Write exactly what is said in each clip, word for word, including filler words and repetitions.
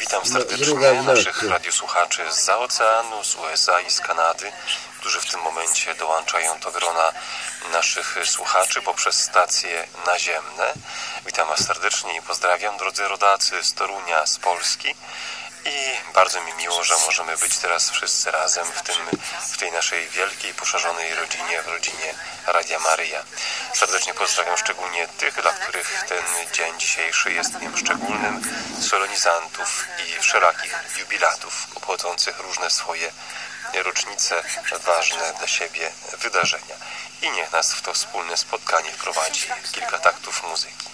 Witam serdecznie naszych radiosłuchaczy zza oceanu, z U S A i z Kanady, którzy w tym momencie dołączają do grona naszych słuchaczy poprzez stacje naziemne. Witam Was serdecznie i pozdrawiam, drodzy rodacy z Torunia, z Polski. I bardzo mi miło, że możemy być teraz wszyscy razem w, tym, w tej naszej wielkiej, poszerzonej rodzinie, w rodzinie Radia Maryja. Serdecznie pozdrawiam szczególnie tych, dla których ten dzień dzisiejszy jest dniem szczególnym, solenizantów i wszelakich jubilatów obchodzących różne swoje rocznice, ważne dla siebie wydarzenia. I niech nas w to wspólne spotkanie wprowadzi kilka taktów muzyki.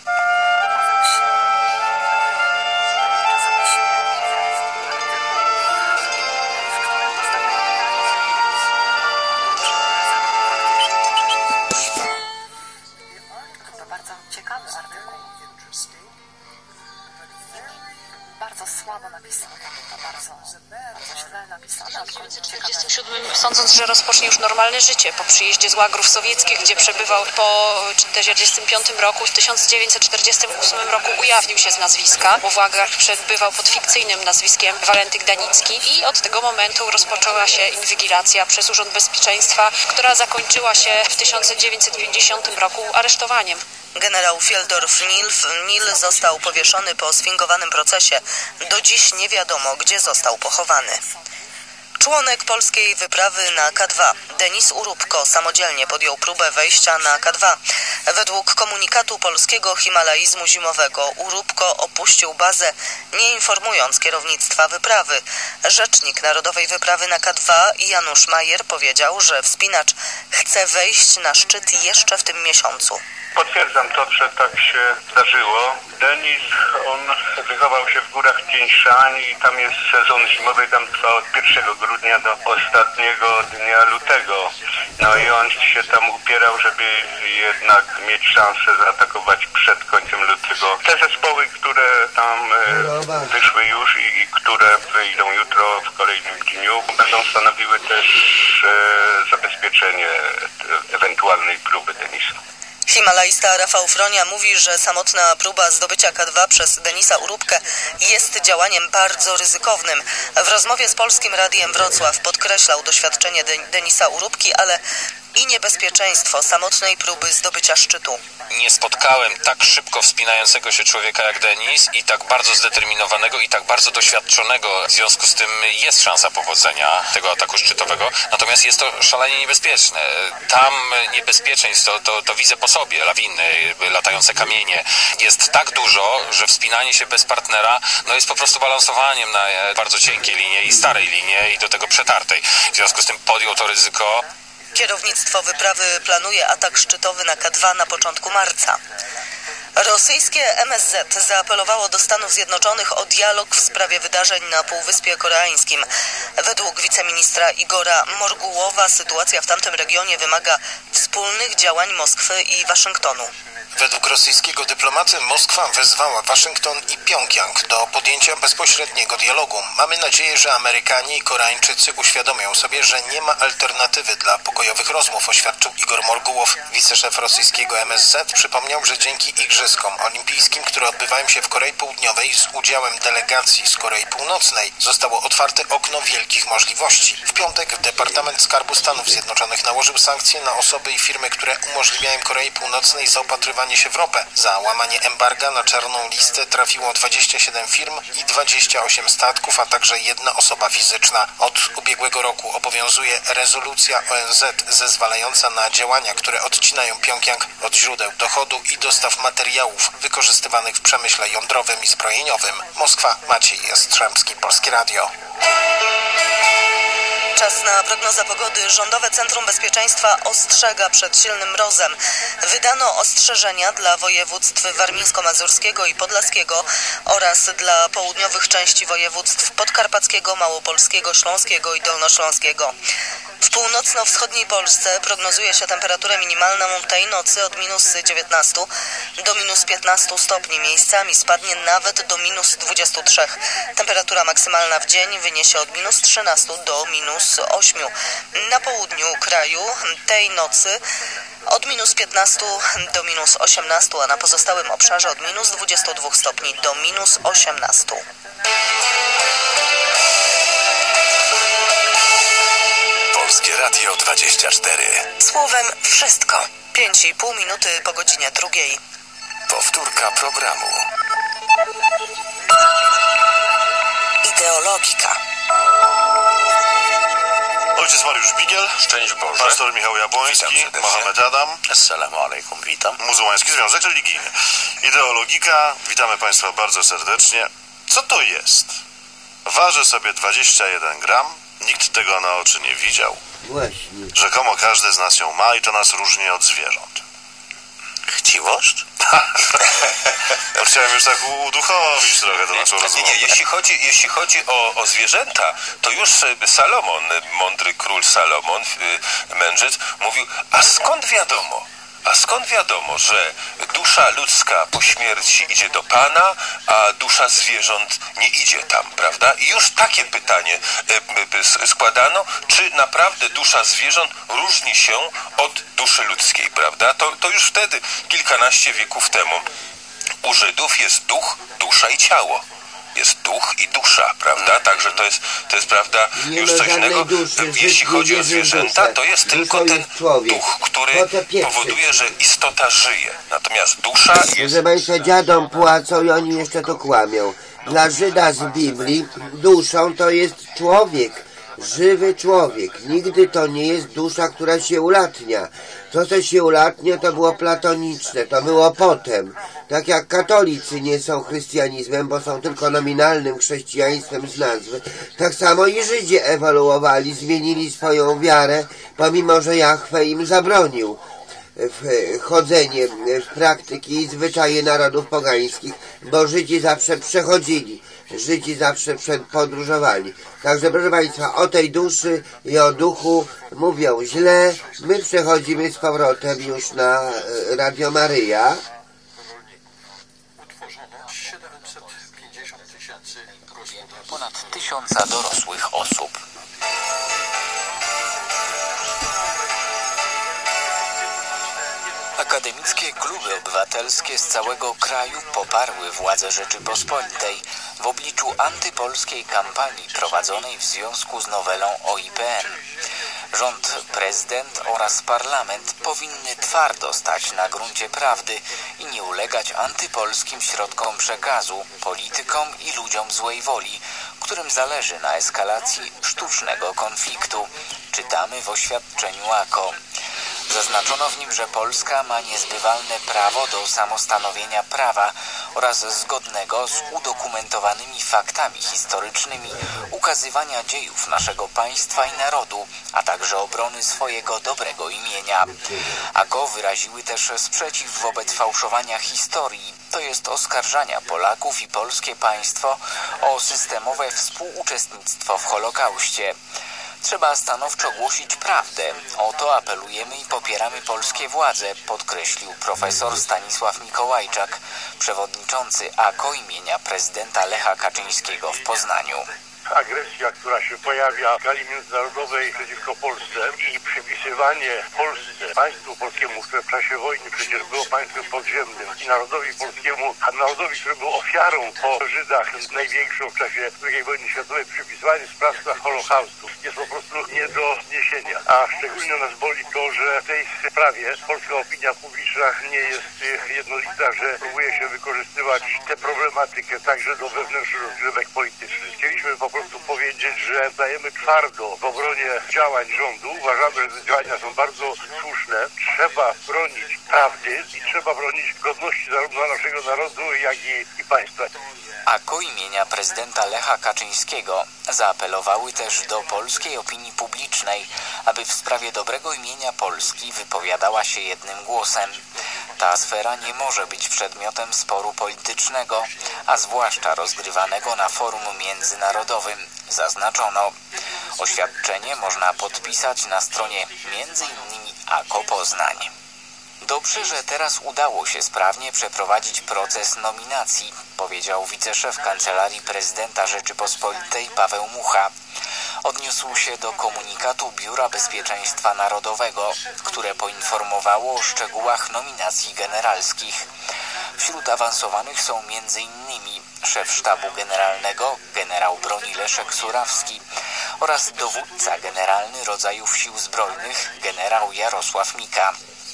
Sądząc, że rozpocznie już normalne życie po przyjeździe z łagrów sowieckich, gdzie przebywał po czterdziestym piątym roku, w tysiąc dziewięćset czterdziestym ósmym roku ujawnił się z nazwiska, bo w łagrach przebywał pod fikcyjnym nazwiskiem Walentyk Danicki i od tego momentu rozpoczęła się inwigilacja przez Urząd Bezpieczeństwa, która zakończyła się w tysiąc dziewięćset pięćdziesiątym roku aresztowaniem. Generał Fieldorf Nil został powieszony po sfingowanym procesie. Do dziś nie wiadomo, gdzie został pochowany. Członek polskiej wyprawy na K dwa, Denis Urubko, samodzielnie podjął próbę wejścia na K dwa. Według komunikatu polskiego himalaizmu zimowego Urubko opuścił bazę, nie informując kierownictwa wyprawy. Rzecznik Narodowej Wyprawy na K dwa Janusz Majer powiedział, że wspinacz chce wejść na szczyt jeszcze w tym miesiącu. Potwierdzam to, że tak się zdarzyło. Denis, on wychował się w górach Tien Shan i tam jest sezon zimowy, tam trwa od pierwszego grudnia do ostatniego dnia lutego. No i on się tam upierał, żeby jednak mieć szansę zaatakować przed końcem lutego. Te zespoły, które tam wyszły już i które wyjdą jutro w kolejnym dniu, będą stanowiły też zabezpieczenie ewentualnej próby Denisa. Himalaista Rafał Fronia mówi, że samotna próba zdobycia K dwa przez Denisa Urubkę jest działaniem bardzo ryzykownym. W rozmowie z Polskim Radiem Wrocław podkreślał doświadczenie De- Denisa Urubki, ale i niebezpieczeństwo samotnej próby zdobycia szczytu. Nie spotkałem tak szybko wspinającego się człowieka jak Denis i tak bardzo zdeterminowanego i tak bardzo doświadczonego. W związku z tym jest szansa powodzenia tego ataku szczytowego, natomiast jest to szalenie niebezpieczne. Tam niebezpieczeństw to, to, to widzę po sobie, lawiny, latające kamienie. Jest tak dużo, że wspinanie się bez partnera no jest po prostu balansowaniem na bardzo cienkiej linie i starej linie i do tego przetartej. W związku z tym podjął to ryzyko. Kierownictwo wyprawy planuje atak szczytowy na K dwa na początku marca. Rosyjskie M S Z zaapelowało do Stanów Zjednoczonych o dialog w sprawie wydarzeń na Półwyspie Koreańskim. Według wiceministra Igora Morgułowa sytuacja w tamtym regionie wymaga wspólnych działań Moskwy i Waszyngtonu. Według rosyjskiego dyplomaty Moskwa wezwała Waszyngton i Pjongjang do podjęcia bezpośredniego dialogu. Mamy nadzieję, że Amerykanie i Koreańczycy uświadomią sobie, że nie ma alternatywy dla pokojowych rozmów, oświadczył Igor Morgułow. Wiceszef rosyjskiego M S Z przypomniał, że dzięki Igrzysom Olimpijskim, które odbywają się w Korei Południowej z udziałem delegacji z Korei Północnej, zostało otwarte okno wielkich możliwości. W piątek Departament Skarbu Stanów Zjednoczonych nałożył sankcje na osoby i firmy, które umożliwiają Korei Północnej zaopatrywanie się w ropę. Za łamanie embarga na czarną listę trafiło dwadzieścia siedem firm i dwadzieścia osiem statków, a także jedna osoba fizyczna. Od ubiegłego roku obowiązuje rezolucja O N Z zezwalająca na działania, które odcinają Pjongjang od źródeł dochodu i dostaw materiałów wykorzystywanych w przemyśle jądrowym i zbrojeniowym. Moskwa, Maciej Jastrzębski, Polskie Radio. Czas na prognozę pogody. Rządowe Centrum Bezpieczeństwa ostrzega przed silnym mrozem. Wydano ostrzeżenia dla województw warmińsko-mazurskiego i podlaskiego oraz dla południowych części województw podkarpackiego, małopolskiego, śląskiego i dolnośląskiego. W północno-wschodniej Polsce prognozuje się temperaturę minimalną tej nocy od minus dziewiętnastu do minus piętnastu stopni. Miejscami spadnie nawet do minus dwudziestu trzech. Temperatura maksymalna w dzień wyniesie od minus trzynastu do minus ośmiu. Na południu kraju tej nocy Od minus piętnastu do minus osiemnastu, a na pozostałym obszarze od minus dwudziestu dwóch stopni do minus osiemnastu. Polskie Radio dwadzieścia cztery. Słowem wszystko. Pięć i pół minuty po godzinie drugiej. Powtórka programu. Ideologika. Ojciec Mariusz Bigiel, Szczęść Boże. pastor Michał Jabłoński, Mohamed Adam, Assalamu alaikum, witam. Muzułmański Związek Religijny. Ideologika, witamy Państwa bardzo serdecznie. Co to jest? Waży sobie dwadzieścia jeden gram, nikt tego na oczy nie widział. Właśnie. Rzekomo każdy z nas ją ma i to nas różni od zwierząt. Chciwość? No, chciałem już tak uduchowić trochę do naszą Nie, rozmowę. nie, jeśli chodzi, jeśli chodzi o, o zwierzęta, to już Salomon, mądry król Salomon, mędrzec, mówił, a skąd wiadomo? A skąd wiadomo, że dusza ludzka po śmierci idzie do Pana, a dusza zwierząt nie idzie tam, prawda? I już takie pytanie składano, czy naprawdę dusza zwierząt różni się od duszy ludzkiej, prawda? To, to już wtedy, kilkanaście wieków temu, u Żydów jest duch, dusza i ciało. Jest duch i dusza, prawda? Także to jest, to jest prawda, Nie już ma coś żadnej innego. duszy, Jeśli Żyd chodzi nie o wierzy w zwierzęta, duszę. to jest Duszą tylko ten jest człowiek. duch, który Po co pieprzyć? powoduje, że istota żyje. Natomiast dusza jest... Proszę Państwa, dziadom płacą i oni jeszcze to kłamią. Dla Żyda z Biblii duszą to jest człowiek. Żywy człowiek. Nigdy to nie jest dusza, która się ulatnia. To, co się ulatnia, to było platoniczne, to było potem. Tak jak katolicy nie są chrystianizmem, bo są tylko nominalnym chrześcijaństwem z nazwy, tak samo i Żydzi ewoluowali, zmienili swoją wiarę, pomimo że Jahwe im zabronił w chodzenie w praktyki i zwyczaje narodów pogańskich, bo Żydzi zawsze przechodzili, Żydzi zawsze podróżowali. Także proszę Państwa, o tej duszy i o duchu mówią źle. My przechodzimy z powrotem już na Radio Maryja. Ponad tysiąca dorosłych osób. Akademickie kluby obywatelskie z całego kraju poparły władzę Rzeczypospolitej w obliczu antypolskiej kampanii prowadzonej w związku z nowelą o I P N. Rząd, prezydent oraz parlament powinny twardo stać na gruncie prawdy i nie ulegać antypolskim środkom przekazu, politykom i ludziom złej woli, którym zależy na eskalacji sztucznego konfliktu. Czytamy w oświadczeniu A K O. Zaznaczono w nim, że Polska ma niezbywalne prawo do samostanowienia prawa oraz zgodnego z udokumentowanymi faktami historycznymi ukazywania dziejów naszego państwa i narodu, a także obrony swojego dobrego imienia. A K O wyraziły też sprzeciw wobec fałszowania historii, to jest oskarżania Polaków i polskie państwo o systemowe współuczestnictwo w Holokauście. Trzeba stanowczo głosić prawdę. O to apelujemy i popieramy polskie władze, podkreślił profesor Stanisław Mikołajczak, przewodniczący A K O imienia prezydenta Lecha Kaczyńskiego w Poznaniu. Agresja, która się pojawia w skali międzynarodowej przeciwko Polsce i przypisywanie Polsce, państwu polskiemu, które w czasie wojny przecież było państwem podziemnym, i narodowi polskiemu, a narodowi, który był ofiarą po Żydach największą w czasie drugiej wojny światowej, przypisywanie sprawstwa Holokaustu jest po prostu nie do zniesienia. A szczególnie nas boli to, że w tej sprawie polska opinia publiczna nie jest jednolita, że próbuje się wykorzystywać tę problematykę także do wewnętrznych rozgrywek politycznych. Chcieliśmy po prostu powiedzieć, że dajemy twardo w obronie działań rządu. Uważamy, że te działania są bardzo słuszne. Trzeba bronić prawdy i trzeba bronić godności zarówno naszego narodu, jak i, i państwa. A K O imienia prezydenta Lecha Kaczyńskiego zaapelowały też do polskiej opinii publicznej, aby w sprawie dobrego imienia Polski wypowiadała się jednym głosem. Ta sfera nie może być przedmiotem sporu politycznego, a zwłaszcza rozgrywanego na forum międzynarodowym, zaznaczono. Oświadczenie można podpisać na stronie między innymi A K O Poznań. Dobrze, że teraz udało się sprawnie przeprowadzić proces nominacji, powiedział wiceszef Kancelarii Prezydenta Rzeczypospolitej Paweł Mucha. odniósł się do komunikatu Biura Bezpieczeństwa Narodowego, które poinformowało o szczegółach nominacji generalskich. Wśród awansowanych są między innymi szef sztabu generalnego generał broni Leszek Surawski oraz dowódca generalny rodzajów sił zbrojnych generał Jarosław Mika.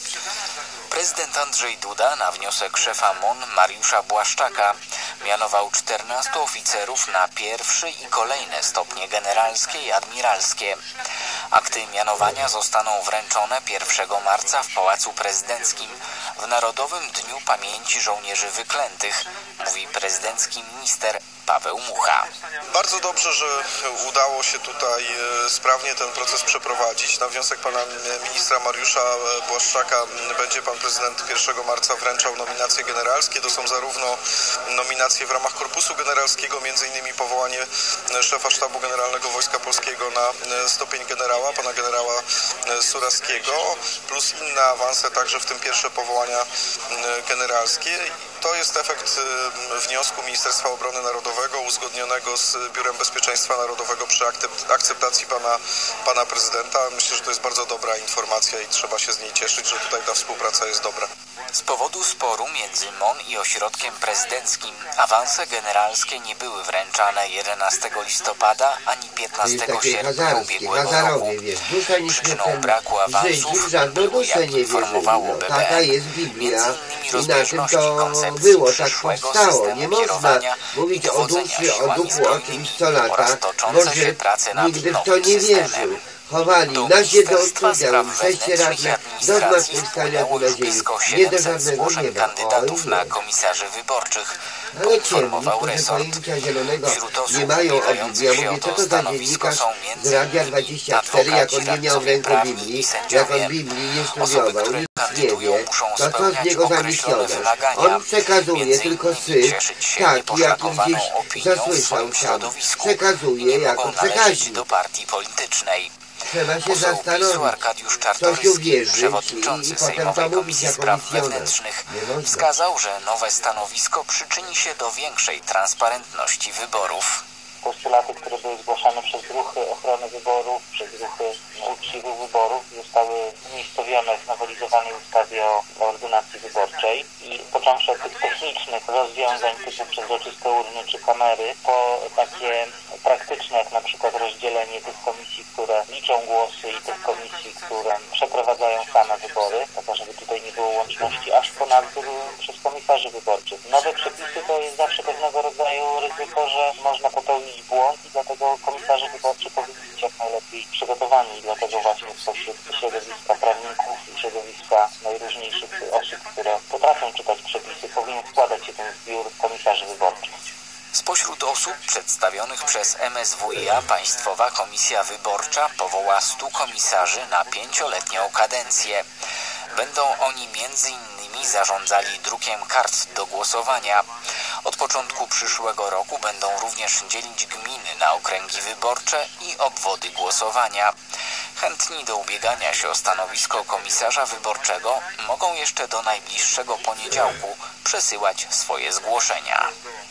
Prezydent Andrzej Duda na wniosek szefa M O N Mariusza Błaszczaka mianował czternastu oficerów na pierwszy i kolejne stopnie generalskie i admiralskie. Akty mianowania zostaną wręczone pierwszego marca w Pałacu Prezydenckim w Narodowym Dniu Pamięci Żołnierzy Wyklętych, mówi prezydencki minister Paweł Mucha. Bardzo dobrze, że udało się tutaj sprawnie ten proces przeprowadzić. Na wniosek pana ministra Mariusza Błaszczaka będzie pan prezydent pierwszego marca wręczał nominacje generalskie. To są zarówno nominacje w ramach Korpusu Generalskiego, między innymi powołanie szefa Sztabu Generalnego Wojska Polskiego na stopień generała, pana generała Surawskiego, plus inne awanse, także w tym pierwsze powołania generalskie. To jest efekt wniosku Ministerstwa Obrony Narodowego uzgodnionego z Biurem Bezpieczeństwa Narodowego przy akceptacji pana, pana prezydenta. Myślę, że to jest bardzo dobra informacja i trzeba się z niej cieszyć, że tutaj ta współpraca jest dobra. Z powodu sporu między M O N i ośrodkiem prezydenckim awanse generalskie nie były wręczane jedenastego listopada ani piętnastego sierpnia ubiegłego roku. Przyczyną braku awansów były, jak informowało B B M, między innymi rozbieżności koncepcji było, tak przyszłego powstało. systemu Nie można kierowania mówić i o dowodzenia duszy, o siłami duchu o zbrojnymi czymś co lata, oraz toczące się może prace nad nigdy w to nowym nie systemem. wierzył. Chowali Do na się do Ministerstwa odcudział, Spraw przejście Wewnętrznych i radne, do Administracji zmartwychwstania wpłynęło ku już nadziei. blisko Nie do siedemset żadnego zgłoszeń nieba. kandydatów Oj, na nie. komisarzy wyborczych, Ale poinformował ciemni, którzy resort. pojęcia zielonego Wśród osób nie mają o Biblii. ubiegających Ja się mówię, o co to to za stanowisko dziennikarz są z między Radia innymi dwadzieścia cztery, jak on nie miał w adwokaci, ręku radcowie Biblii, prawni i jak on sędziowie. Biblii nie Osoby, studiował, które nic nie kandydują, wie, muszą to co z spełniać niego za określone misjonarz? wymagania, On przekazuje między tylko innymi syf, cieszyć się tak, jak nieposzlakowaną gdzieś opinią w zasłyszał swoim tam, środowisku przekazuje i nie jako mogą należeć przekaźnik. do partii politycznej. Trzeba się Poseł PiSu zastanowić, Arkadiusz coś Czartoryski, uwierzyć przewodniczący i potem Sejmowej to mówić Komisji jako Spraw misjonarz. Wewnętrznych, Nie można. wskazał, że nowe stanowisko przyczyni się do większej transparentności wyborów. Postulaty, które były zgłaszane przez ruchy ochrony wyborów, przez ruchy uczciwych wyborów, zostały umiejscowione w nowelizowanej ustawie o ordynacji wyborczej i począwszy od tych technicznych rozwiązań typu przezroczyste urny czy kamery, po takie praktyczne, jak na przykład rozdzielenie tych komisji, które liczą głosy i tych komisji, które przeprowadzają same wybory, tak żeby tutaj nie było łączności, aż po nadzór przez komisarzy wyborczych. Nowe przepisy to jest zawsze pewnego rodzaju ryzyko, że można popełnić błąd i dlatego komisarze wyborczy powinni być jak najlepiej przygotowani i dlatego właśnie spośród środowiska prawników i środowiska najróżniejszych osób, które potrafią czytać przepisy, powinien składać się ten zbiór komisarzy wyborczych. Spośród osób przedstawionych przez M S W i A Państwowa Komisja Wyborcza powoła stu komisarzy na pięcioletnią kadencję. Będą oni między innymi zarządzali drukiem kart do głosowania. Od początku przyszłego roku będą również dzielić gminy na okręgi wyborcze i obwody głosowania. Chętni do ubiegania się o stanowisko komisarza wyborczego mogą jeszcze do najbliższego poniedziałku przesyłać swoje zgłoszenia.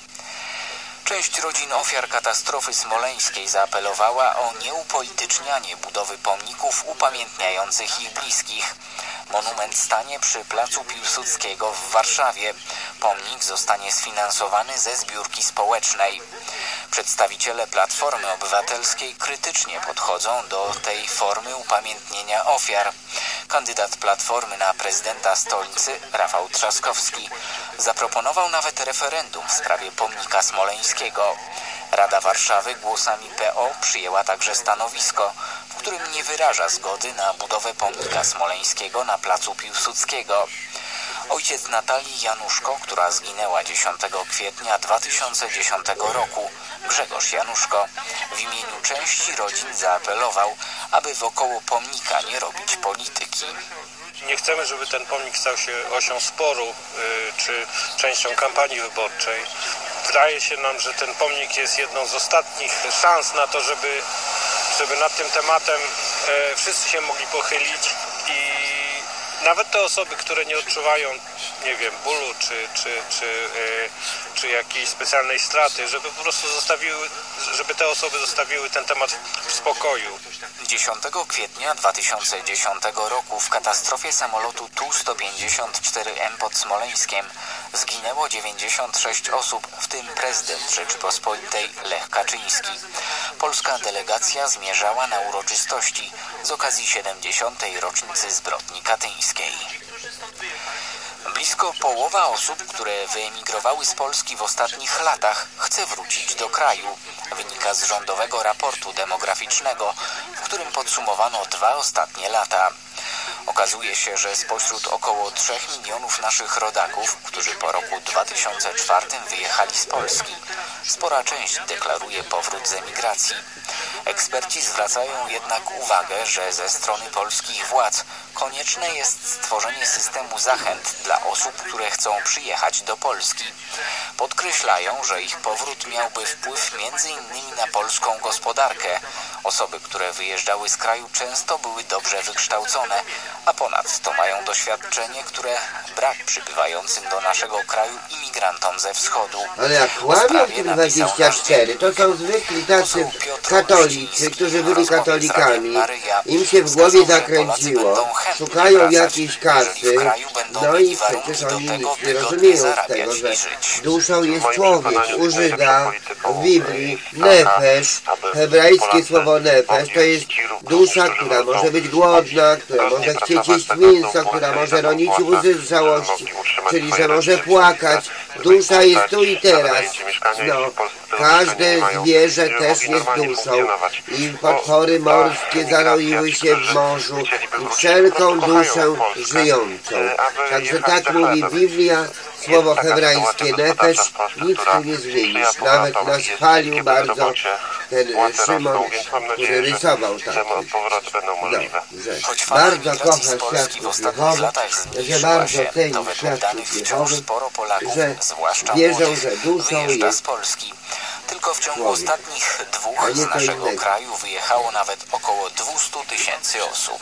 Część rodzin ofiar katastrofy smoleńskiej zaapelowała o nieupolitycznianie budowy pomników upamiętniających ich bliskich. Monument stanie przy Placu Piłsudskiego w Warszawie. Pomnik zostanie sfinansowany ze zbiórki społecznej. Przedstawiciele Platformy Obywatelskiej krytycznie podchodzą do tej formy upamiętnienia ofiar. Kandydat Platformy na prezydenta stolicy, Rafał Trzaskowski, zaproponował nawet referendum w sprawie pomnika smoleńskiego. Rada Warszawy głosami P O przyjęła także stanowisko, w którym nie wyraża zgody na budowę pomnika smoleńskiego na Placu Piłsudskiego. Ojciec Natalii Januszko, która zginęła dziesiątego kwietnia dwa tysiące dziesiątego roku, Grzegorz Januszko, w imieniu części rodzin zaapelował, aby wokoło pomnika nie robić polityki. Nie chcemy, żeby ten pomnik stał się osią sporu yy, czy częścią kampanii wyborczej. Wydaje się nam, że ten pomnik jest jedną z ostatnich szans na to, żeby, żeby nad tym tematem yy, wszyscy się mogli pochylić i nawet te osoby, które nie odczuwają nie wiem, bólu czy, czy, czy, yy, czy jakiejś specjalnej straty, żeby po prostu zostawiły, żeby te osoby zostawiły ten temat w spokoju. dziesiątego kwietnia dwa tysiące dziesiątego roku w katastrofie samolotu Tu sto pięćdziesiąt cztery M pod Smoleńskiem zginęło dziewięćdziesiąt sześć osób, w tym prezydent Rzeczypospolitej Lech Kaczyński. Polska delegacja zmierzała na uroczystości z okazji siedemdziesiątej rocznicy zbrodni katyńskiej. Blisko połowa osób, które wyemigrowały z Polski w ostatnich latach, chce wrócić do kraju. Wynika z rządowego raportu demograficznego, w którym podsumowano dwa ostatnie lata. Okazuje się, że spośród około trzech milionów naszych rodaków, którzy po roku dwa tysiące czwartym wyjechali z Polski, spora część deklaruje powrót z emigracji. Eksperci zwracają jednak uwagę, że ze strony polskich władz konieczne jest stworzenie systemu zachęt dla osób, które chcą przyjechać do Polski. Podkreślają, że ich powrót miałby wpływ między innymi na polską gospodarkę. Osoby, które wyjeżdżały z kraju, często były dobrze wykształcone, a ponadto mają doświadczenie, które brak przybywającym do naszego kraju imigrantom ze wschodu. Ale jak kłamią w tym dwadzieścia cztery, to są zwykli tacy katolicy, którzy byli katolikami. Im się w głowie zakręciło, szukają jakiejś kasy, no i przecież oni nic nie rozumieją z tego, że duszą jest człowiek. U Żyda w Biblii nefesz, hebrajskie słowo nefesz, to jest dusza, która może być głodna, która może chcieć jeść mięso, która może ronić łzy z żałości, czyli że może płakać. Dusza jest tu i teraz. No, każde zwierzę też jest duszą i potwory morskie zaroiły się w morzu i wszelką duszę żyjącą. Także tak mówi Biblia, słowo hebrajskie nefesz, nic tu nie zmienisz. Nawet nas chwalił bardzo ten Szymon, który rysował tak. No, że bardzo kocha świadków Jehowych, że bardzo ceni świadków Jehowych, że wierzą, że duszą jest Tylko w ciągu ostatnich dwóch z naszego kraju wyjechało nawet około dwieście tysięcy osób.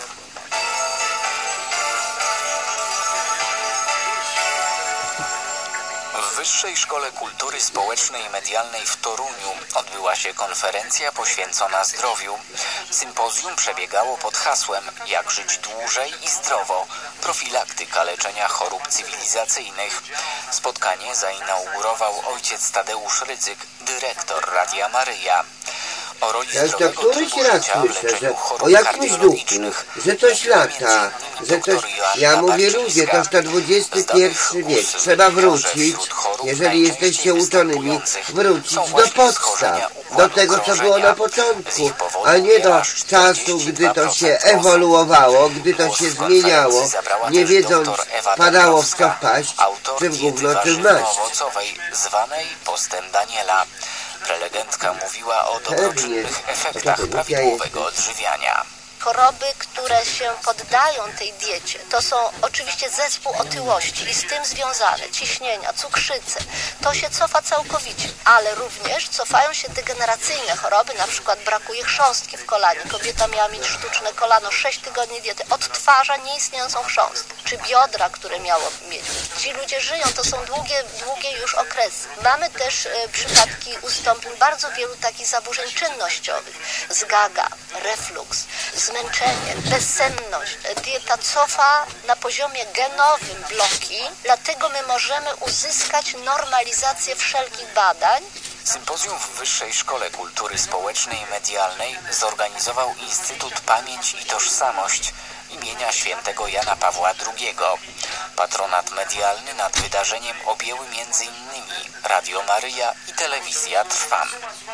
W Wyższej Szkole Kultury Społecznej i Medialnej w Toruniu odbyła się konferencja poświęcona zdrowiu. Sympozjum przebiegało pod hasłem Jak żyć dłużej i zdrowo. Profilaktyka leczenia chorób cywilizacyjnych. Spotkanie zainaugurował ojciec Tadeusz Rydzyk, dyrektor Radia Maryja. O roli ja to któryś raz słyszę, że o jakimś duchu, że coś lata, że coś... Ja mówię, ludzie, to już to dwudziesty pierwszy wiek. Trzeba wrócić, jeżeli jesteście uczonymi, wrócić do podstaw, do tego, co było na początku, a nie do czasu, gdy to się ewoluowało, gdy to się zmieniało, nie wiedząc, padało w co wpaść, czy w gówno, czy w maść. Zwanej postem Daniela. Prelegentka mówiła o dobroczynnych efektach prawidłowego odżywiania. Choroby, które się poddają tej diecie, to są oczywiście zespół otyłości i z tym związane ciśnienia, cukrzycy. To się cofa całkowicie, ale również cofają się degeneracyjne choroby, na przykład brakuje chrząstki w kolanie. Kobieta miała mieć sztuczne kolano, sześć tygodni diety, odtwarza nieistniejącą chrząstkę. Czy biodra, które miało mieć. Ci ludzie żyją, to są długie, długie już okresy. Mamy też e, przypadki ustąpień bardzo wielu takich zaburzeń czynnościowych. Zgaga, refluks, zmęczenie, bezsenność. Dieta cofa na poziomie genowym bloki, dlatego my możemy uzyskać normalizację wszelkich badań. Sympozjum w Wyższej Szkole Kultury Społecznej i Medialnej zorganizował Instytut Pamięć i Tożsamość imienia świętego Jana Pawła drugiego. Patronat medialny nad wydarzeniem objęły między innymi Radio Maryja i Telewizja Trwam.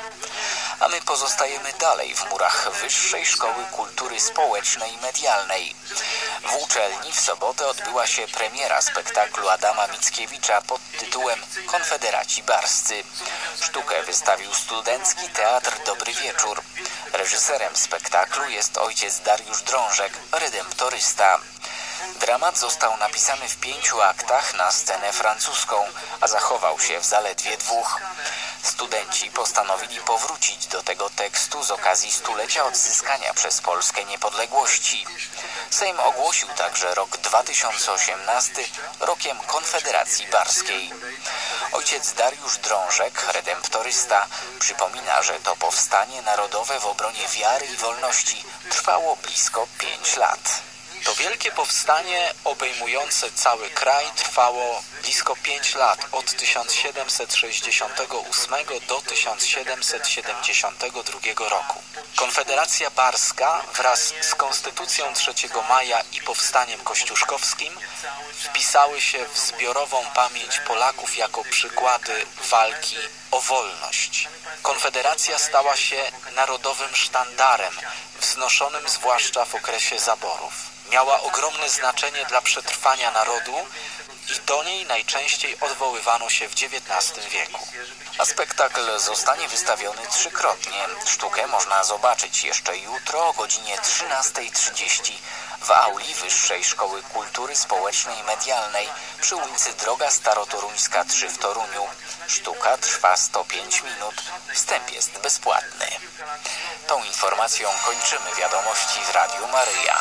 A my pozostajemy dalej w murach Wyższej Szkoły Kultury Społecznej i Medialnej. W uczelni w sobotę odbyła się premiera spektaklu Adama Mickiewicza pod tytułem Konfederaci Barscy. Sztukę wystawił Studencki Teatr Dobry Wieczór. Reżyserem spektaklu jest ojciec Dariusz Drążek, redemptorysta. Dramat został napisany w pięciu aktach na scenę francuską, a zachował się w zaledwie dwóch. Studenci postanowili powrócić do tego tekstu z okazji stulecia odzyskania przez Polskę niepodległości. Sejm ogłosił także rok dwa tysiące osiemnasty rokiem Konfederacji Barskiej. Ojciec Dariusz Drążek, redemptorysta, przypomina, że to powstanie narodowe w obronie wiary i wolności trwało blisko pięć lat. To wielkie powstanie obejmujące cały kraj trwało blisko pięć lat, od tysiąc siedemset sześćdziesiątego ósmego do tysiąc siedemset siedemdziesiątego drugiego roku. Konfederacja Barska wraz z Konstytucją trzeciego maja i Powstaniem Kościuszkowskim wpisały się w zbiorową pamięć Polaków jako przykłady walki o wolność. Konfederacja stała się narodowym sztandarem, wznoszonym zwłaszcza w okresie zaborów. Miała ogromne znaczenie dla przetrwania narodu i do niej najczęściej odwoływano się w dziewiętnastym wieku. A spektakl zostanie wystawiony trzykrotnie. Sztukę można zobaczyć jeszcze jutro o godzinie trzynastej trzydzieści w auli Wyższej Szkoły Kultury Społecznej i Medialnej przy ulicy Droga Starotoruńska trzy w Toruniu. Sztuka trwa sto pięć minut. Wstęp jest bezpłatny. Tą informacją kończymy wiadomości w Radiu Maryja.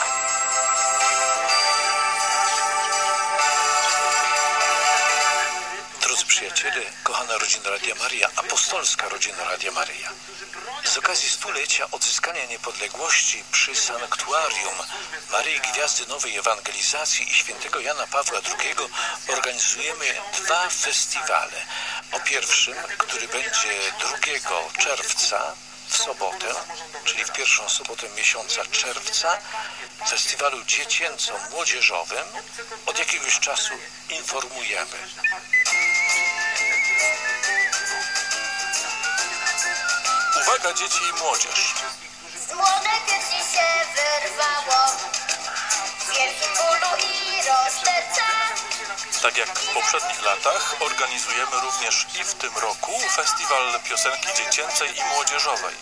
Drodzy przyjaciele, kochana rodzina Radia Maryja, apostolska rodzina Radia Maryja. Z okazji stulecia odzyskania niepodległości przy sanktuarium Maryi Gwiazdy Nowej Ewangelizacji i świętego Jana Pawła drugiego organizujemy dwa festiwale. O pierwszym, który będzie drugiego czerwca w sobotę, czyli w pierwszą sobotę miesiąca czerwca, festiwalu dziecięco-młodzieżowym. Od jakiegoś czasu informujemy. Uwaga, dzieci i młodzież! Z młodych dzieci się wyrwało, z wielkim bólu i rozterce. Tak jak w poprzednich latach organizujemy również i w tym roku festiwal piosenki dziecięcej i młodzieżowej.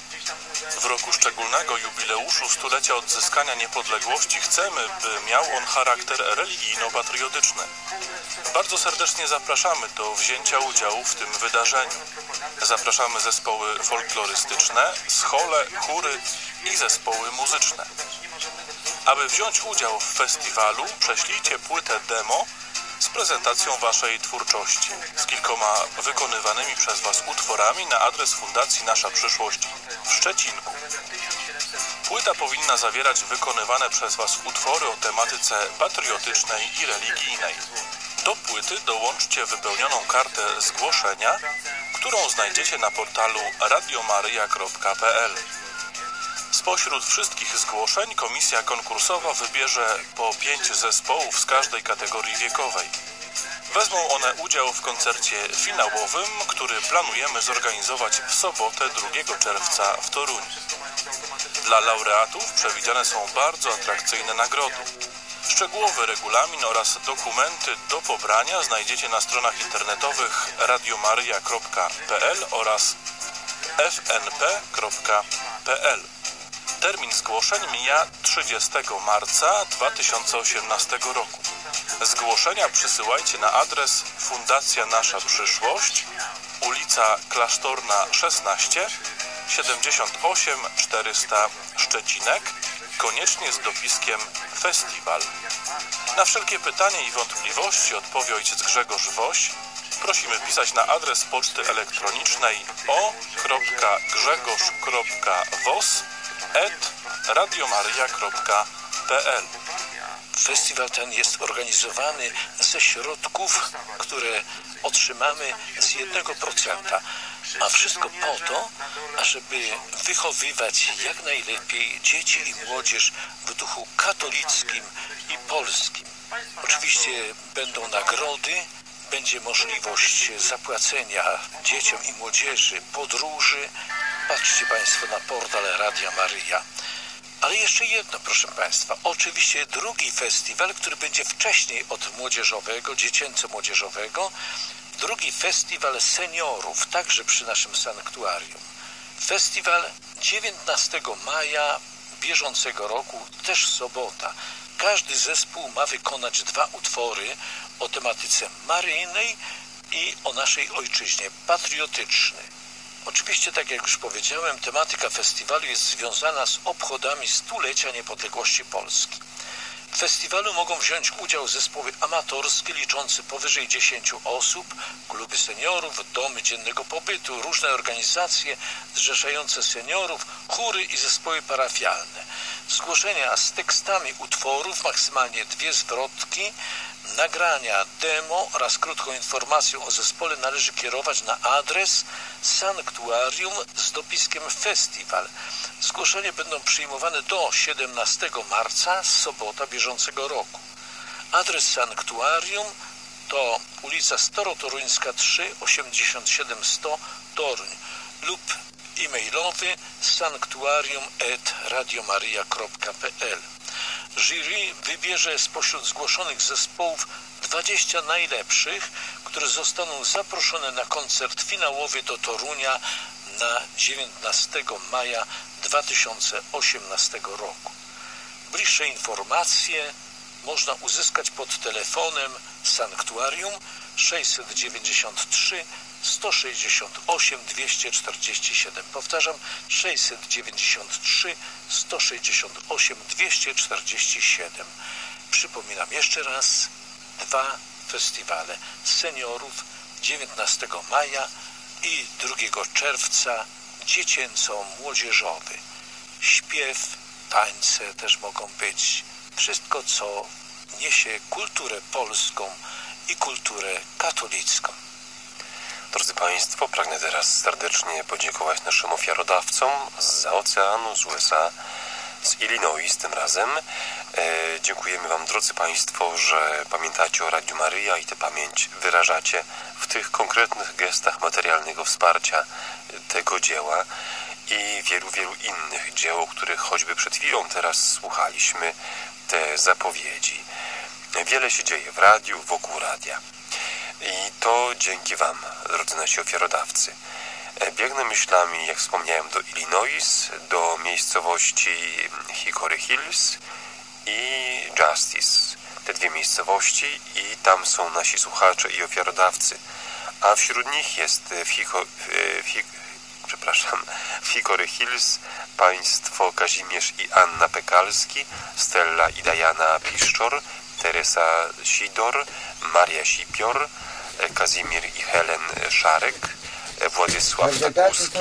W roku szczególnego jubileuszu stulecia odzyskania niepodległości chcemy, by miał on charakter religijno-patriotyczny. Bardzo serdecznie zapraszamy do wzięcia udziału w tym wydarzeniu. Zapraszamy zespoły folklorystyczne, schole, chóry i zespoły muzyczne. Aby wziąć udział w festiwalu, prześlijcie płytę demo z prezentacją waszej twórczości, z kilkoma wykonywanymi przez was utworami na adres Fundacji Nasza Przyszłość w Szczecinku. Płyta powinna zawierać wykonywane przez was utwory o tematyce patriotycznej i religijnej. Do płyty dołączcie wypełnioną kartę zgłoszenia, którą znajdziecie na portalu radiomaryja kropka p l. Spośród wszystkich zgłoszeń komisja konkursowa wybierze po pięć zespołów z każdej kategorii wiekowej. Wezmą one udział w koncercie finałowym, który planujemy zorganizować w sobotę drugiego czerwca w Toruniu. Dla laureatów przewidziane są bardzo atrakcyjne nagrody. Szczegółowy regulamin oraz dokumenty do pobrania znajdziecie na stronach internetowych radiomaryja kropka p l oraz f n p kropka p l. Termin zgłoszeń mija trzydziestego marca dwa tysiące osiemnastego roku. Zgłoszenia przysyłajcie na adres Fundacja Nasza Przyszłość, ulica Klasztorna szesnaście, siedemdziesiąt osiem czterysta Szczecinek, koniecznie z dopiskiem Festiwal. Na wszelkie pytania i wątpliwości odpowie ojciec Grzegorz Woś. Prosimy pisać na adres poczty elektronicznej o kropka grzegorz kropka wos at radiomaryja kropka p l. Festiwal ten jest organizowany ze środków, które otrzymamy z jednego procenta, a wszystko po to, ażeby wychowywać jak najlepiej dzieci i młodzież w duchu katolickim i polskim. Oczywiście będą nagrody, będzie możliwość zapłacenia dzieciom i młodzieży podróży. Patrzcie Państwo na portal Radia Maryja. Ale jeszcze jedno, proszę Państwa, oczywiście drugi festiwal, który będzie wcześniej od młodzieżowego, dziecięco-młodzieżowego, drugi festiwal seniorów, także przy naszym sanktuarium. Festiwal dziewiętnastego maja bieżącego roku, też sobota. każdy zespół ma wykonać dwa utwory o tematyce maryjnej i o naszej ojczyźnie, patriotyczny. Oczywiście, tak jak już powiedziałem, tematyka festiwalu jest związana z obchodami stulecia niepodległości Polski. W festiwalu mogą wziąć udział zespoły amatorskie liczące powyżej dziesięciu osób, kluby seniorów, domy dziennego pobytu, różne organizacje zrzeszające seniorów, chóry i zespoły parafialne. Zgłoszenia z tekstami utworów, maksymalnie dwie zwrotki, nagrania, demo oraz krótką informacją o zespole należy kierować na adres Sanktuarium z dopiskiem Festiwal. Zgłoszenia będą przyjmowane do siedemnastego marca, sobota bieżącego roku. Adres Sanktuarium to ulica Staro-Toruńska trzy, osiemdziesiąt siedem sto Toruń lub e-mailowy sanktuarium at radiomaria kropka p l. Jury wybierze spośród zgłoszonych zespołów dwadzieścia najlepszych, które zostaną zaproszone na koncert finałowy do Torunia na dziewiętnastego maja dwa tysiące osiemnastego roku. Bliższe informacje można uzyskać pod telefonem Sanktuarium sześćset dziewięćdziesiąt trzy sto sześćdziesiąt osiem dwieście czterdzieści siedem. Powtarzam, sześćset dziewięćdziesiąt trzy sto sześćdziesiąt osiem dwieście czterdzieści siedem. Przypominam jeszcze raz, dwa festiwale seniorów dziewiętnastego maja i drugiego czerwca dziecięco-młodzieżowy. Śpiew, tańce też mogą być. Wszystko, co niesie kulturę polską i kulturę katolicką. Drodzy Państwo, pragnę teraz serdecznie podziękować naszym ofiarodawcom zza oceanu, z U S A, z Illinois tym razem. E, dziękujemy Wam, drodzy Państwo, że pamiętacie o Radiu Maryja i tę pamięć wyrażacie w tych konkretnych gestach materialnego wsparcia tego dzieła i wielu, wielu innych dzieł, o których choćby przed chwilą teraz słuchaliśmy te zapowiedzi. Wiele się dzieje w radiu, wokół radia. I to dzięki Wam, drodzy nasi ofiarodawcy. Biegnę myślami, jak wspomniałem, do Illinois, do miejscowości Hickory Hills i Justice. Te dwie miejscowości i tam są nasi słuchacze i ofiarodawcy. A wśród nich jest w, Hiko, w, Hik, przepraszam, w Hickory Hills państwo Kazimierz i Anna Pekalski, Stella i Diana Piszczor, Teresa Sidor, Maria Sipior, Kazimir i Helen Szarek, Władysław Takuski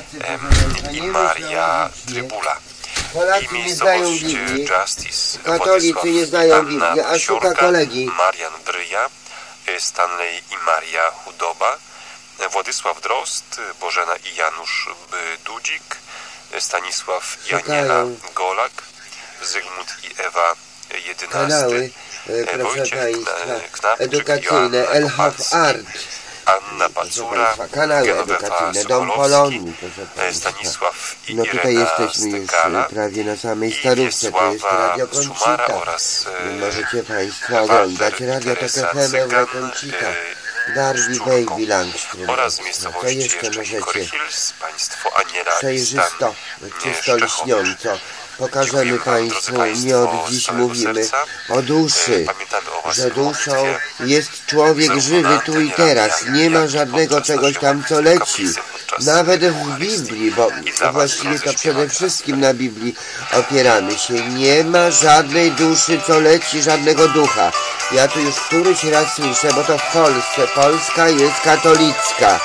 i Maria Trybula. Polacy nie znają Biblii, katolicy nie znają Biblii, a szuka kolegi. Marian Bryja, Stanley i Maria Chudoba, Władysław Drozd, Bożena i Janusz Dudzik, Stanisław i Aniela Golak, Zygmunt i Ewa Jedynasty, Wojciech Knapczyk, edukacyjne, Elhof Art, Anna Pacura, kanały edukacyjne, Dom Polonii, Stanisław i no tutaj Irena jesteśmy już Stykala, prawie na samej starówce, to jest Radio Koncita. Możecie Państwo oglądać Radio T K F M, Euro Koncita, Darby Baby Langström. Oraz miejscowości to jeszcze możecie Hills, państwo Aniela przejrzysto, czysto lśniąco. Pokażemy Państwu, nie od dziś mówimy o duszy, że duszą jest człowiek żywy tu i teraz. Nie ma żadnego czegoś tam, co leci. Nawet w Biblii, bo właściwie to przede wszystkim na Biblii opieramy się. Nie ma żadnej duszy, co leci, żadnego ducha. Ja tu już któryś raz słyszę, bo to w Polsce. Polska jest katolicka.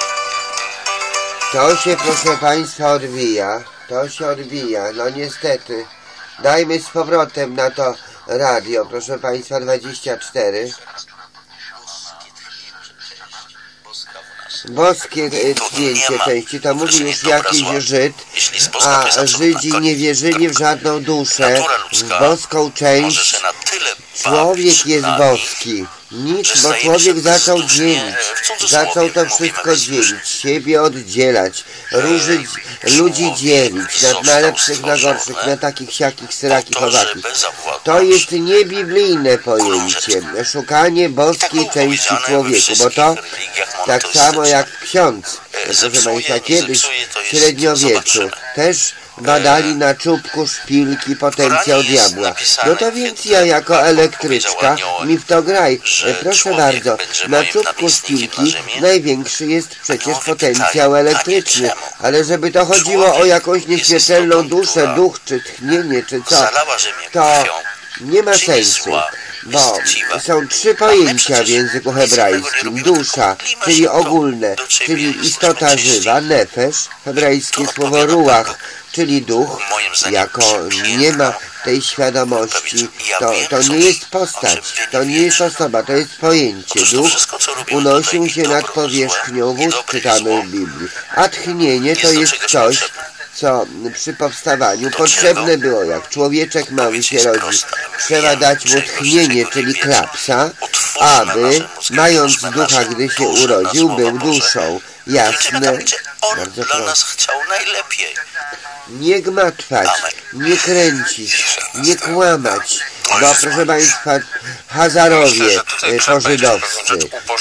To się, proszę Państwa, odbija. To się odbija, no niestety. Dajmy z powrotem na to radio, proszę Państwa, dwadzieścia cztery. Boskie tchnięcie części, to mówi już jakiś Żyd, a Żydzi nie wierzyli w żadną duszę, w boską część. Człowiek jest boski. Nic, bo człowiek zaczął dzielić, zaczął to wszystko dzielić, siebie oddzielać, róży, ludzi dzielić, na, na lepszych, na gorszych, na takich, siakich, syrakich, owakich. To jest niebiblijne pojęcie, szukanie boskiej części człowieku, bo to tak samo jak ksiądz proszę Państwa, kiedyś w średniowieczu też badali na czubku szpilki potencjał diabła. No to więc ja jako elektryczka mi w to graj. Proszę bardzo, na czubku szpilki największy jest przecież potencjał elektryczny, ale żeby to chodziło o jakąś nieśmiertelną duszę, duch, czy tchnienie, czy co, to nie ma sensu, bo są trzy pojęcia w języku hebrajskim. Dusza, czyli ogólne, czyli istota żywa, nefesh, hebrajskie słowo ruach, czyli duch, jako nie ma tej świadomości, to, to nie jest postać, to nie jest osoba, to jest pojęcie. Duch unosił się nad powierzchnią wód, czytamy w Biblii, a tchnienie to jest coś, co przy powstawaniu potrzebne było, jak człowieczek mały się rodzi. Trzeba dać mu tchnienie, czyli klapsa, aby, mając ducha, gdy się urodził, był duszą. Jasne? Bardzo prosto. Nie gmatwać, nie kręcić, nie kłamać, bo proszę Państwa, Hazarowie pożydowscy,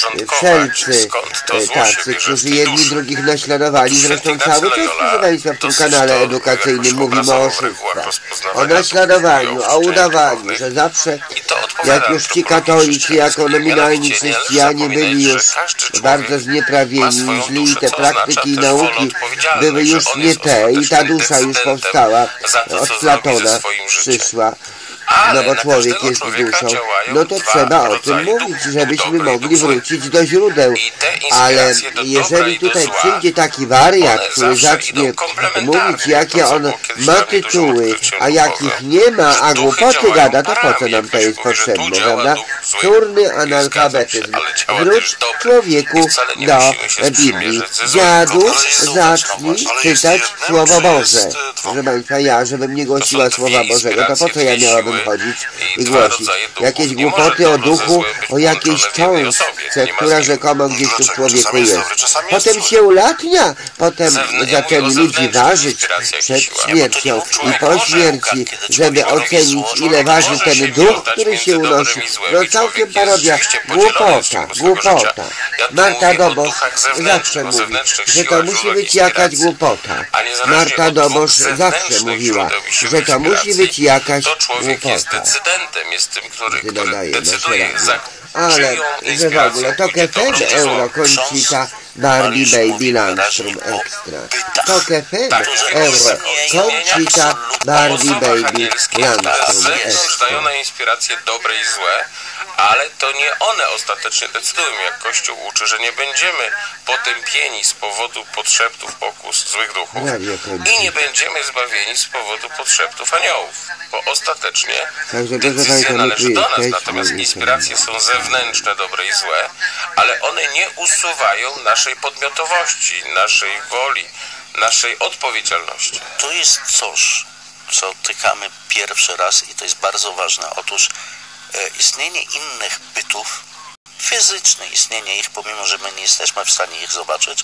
wszelcy tacy, którzy jedni drugich naśladowali, zresztą cały czas, proszę Państwa, w tym kanale edukacyjnym mówimy o oszustwach, o naśladowaniu, o udawaniu, że zawsze, jak już ci katolicy jako nominalni chrześcijanie byli już bardzo znieprawieni, źli, te praktyki i nauki były już nie te i ta dusza już powstała, od Platona przyszła, no bo człowiek jest duszą, no to trzeba o tym mówić, żebyśmy mogli wrócić do źródeł. Ale jeżeli tutaj przyjdzie taki wariat, który zacznie mówić, jakie on ma tytuły, a jakich nie ma, a głupoty gada, to po co nam to jest potrzebne, prawda? Wtórny analfabetyzm. Wróć człowieku do Biblii. Dziadu, zacznij czytać Słowo Boże. Proszę Państwa, ja, żebym nie głosiła Słowa Bożego, to po co ja miałabym chodzić i głosić jakieś głupoty o duchu, o jakiejś cząstce, która rzekomo gdzieś tu w człowieku jest. Potem się ulatnia, potem zaczęli ludzi ważyć przed śmiercią i po śmierci, żeby ocenić, ile waży ten duch, który się unosi. No całkiem parodia. Głupota, głupota. Marta Dobosz zawsze mówi, że to musi być jakaś głupota. Marta Dobosz zawsze mówiła, że to musi być jakaś głupota. Decydentem jest tym, który, który decyduje za ale, że w ogóle to Kefebe Euro Concita Barbie Baby Landstrom Extra. To Kefebe Euro Concita Barbie Baby Landstrom Extra. Dają na inspirację dobre i złe, ale to nie one ostatecznie decydują, jak Kościół uczy, że nie będziemy potępieni z powodu podszeptów pokus złych duchów i nie będziemy zbawieni z powodu podszeptów aniołów, bo ostatecznie decyzje należy do nas, natomiast inspiracje są zewnętrzne, dobre i złe, ale one nie usuwają naszej podmiotowości, naszej woli, naszej odpowiedzialności. To jest coś, co tykamy pierwszy raz i to jest bardzo ważne. Otóż e, istnienie innych bytów, fizyczne istnienie ich, pomimo że my nie jesteśmy w stanie ich zobaczyć,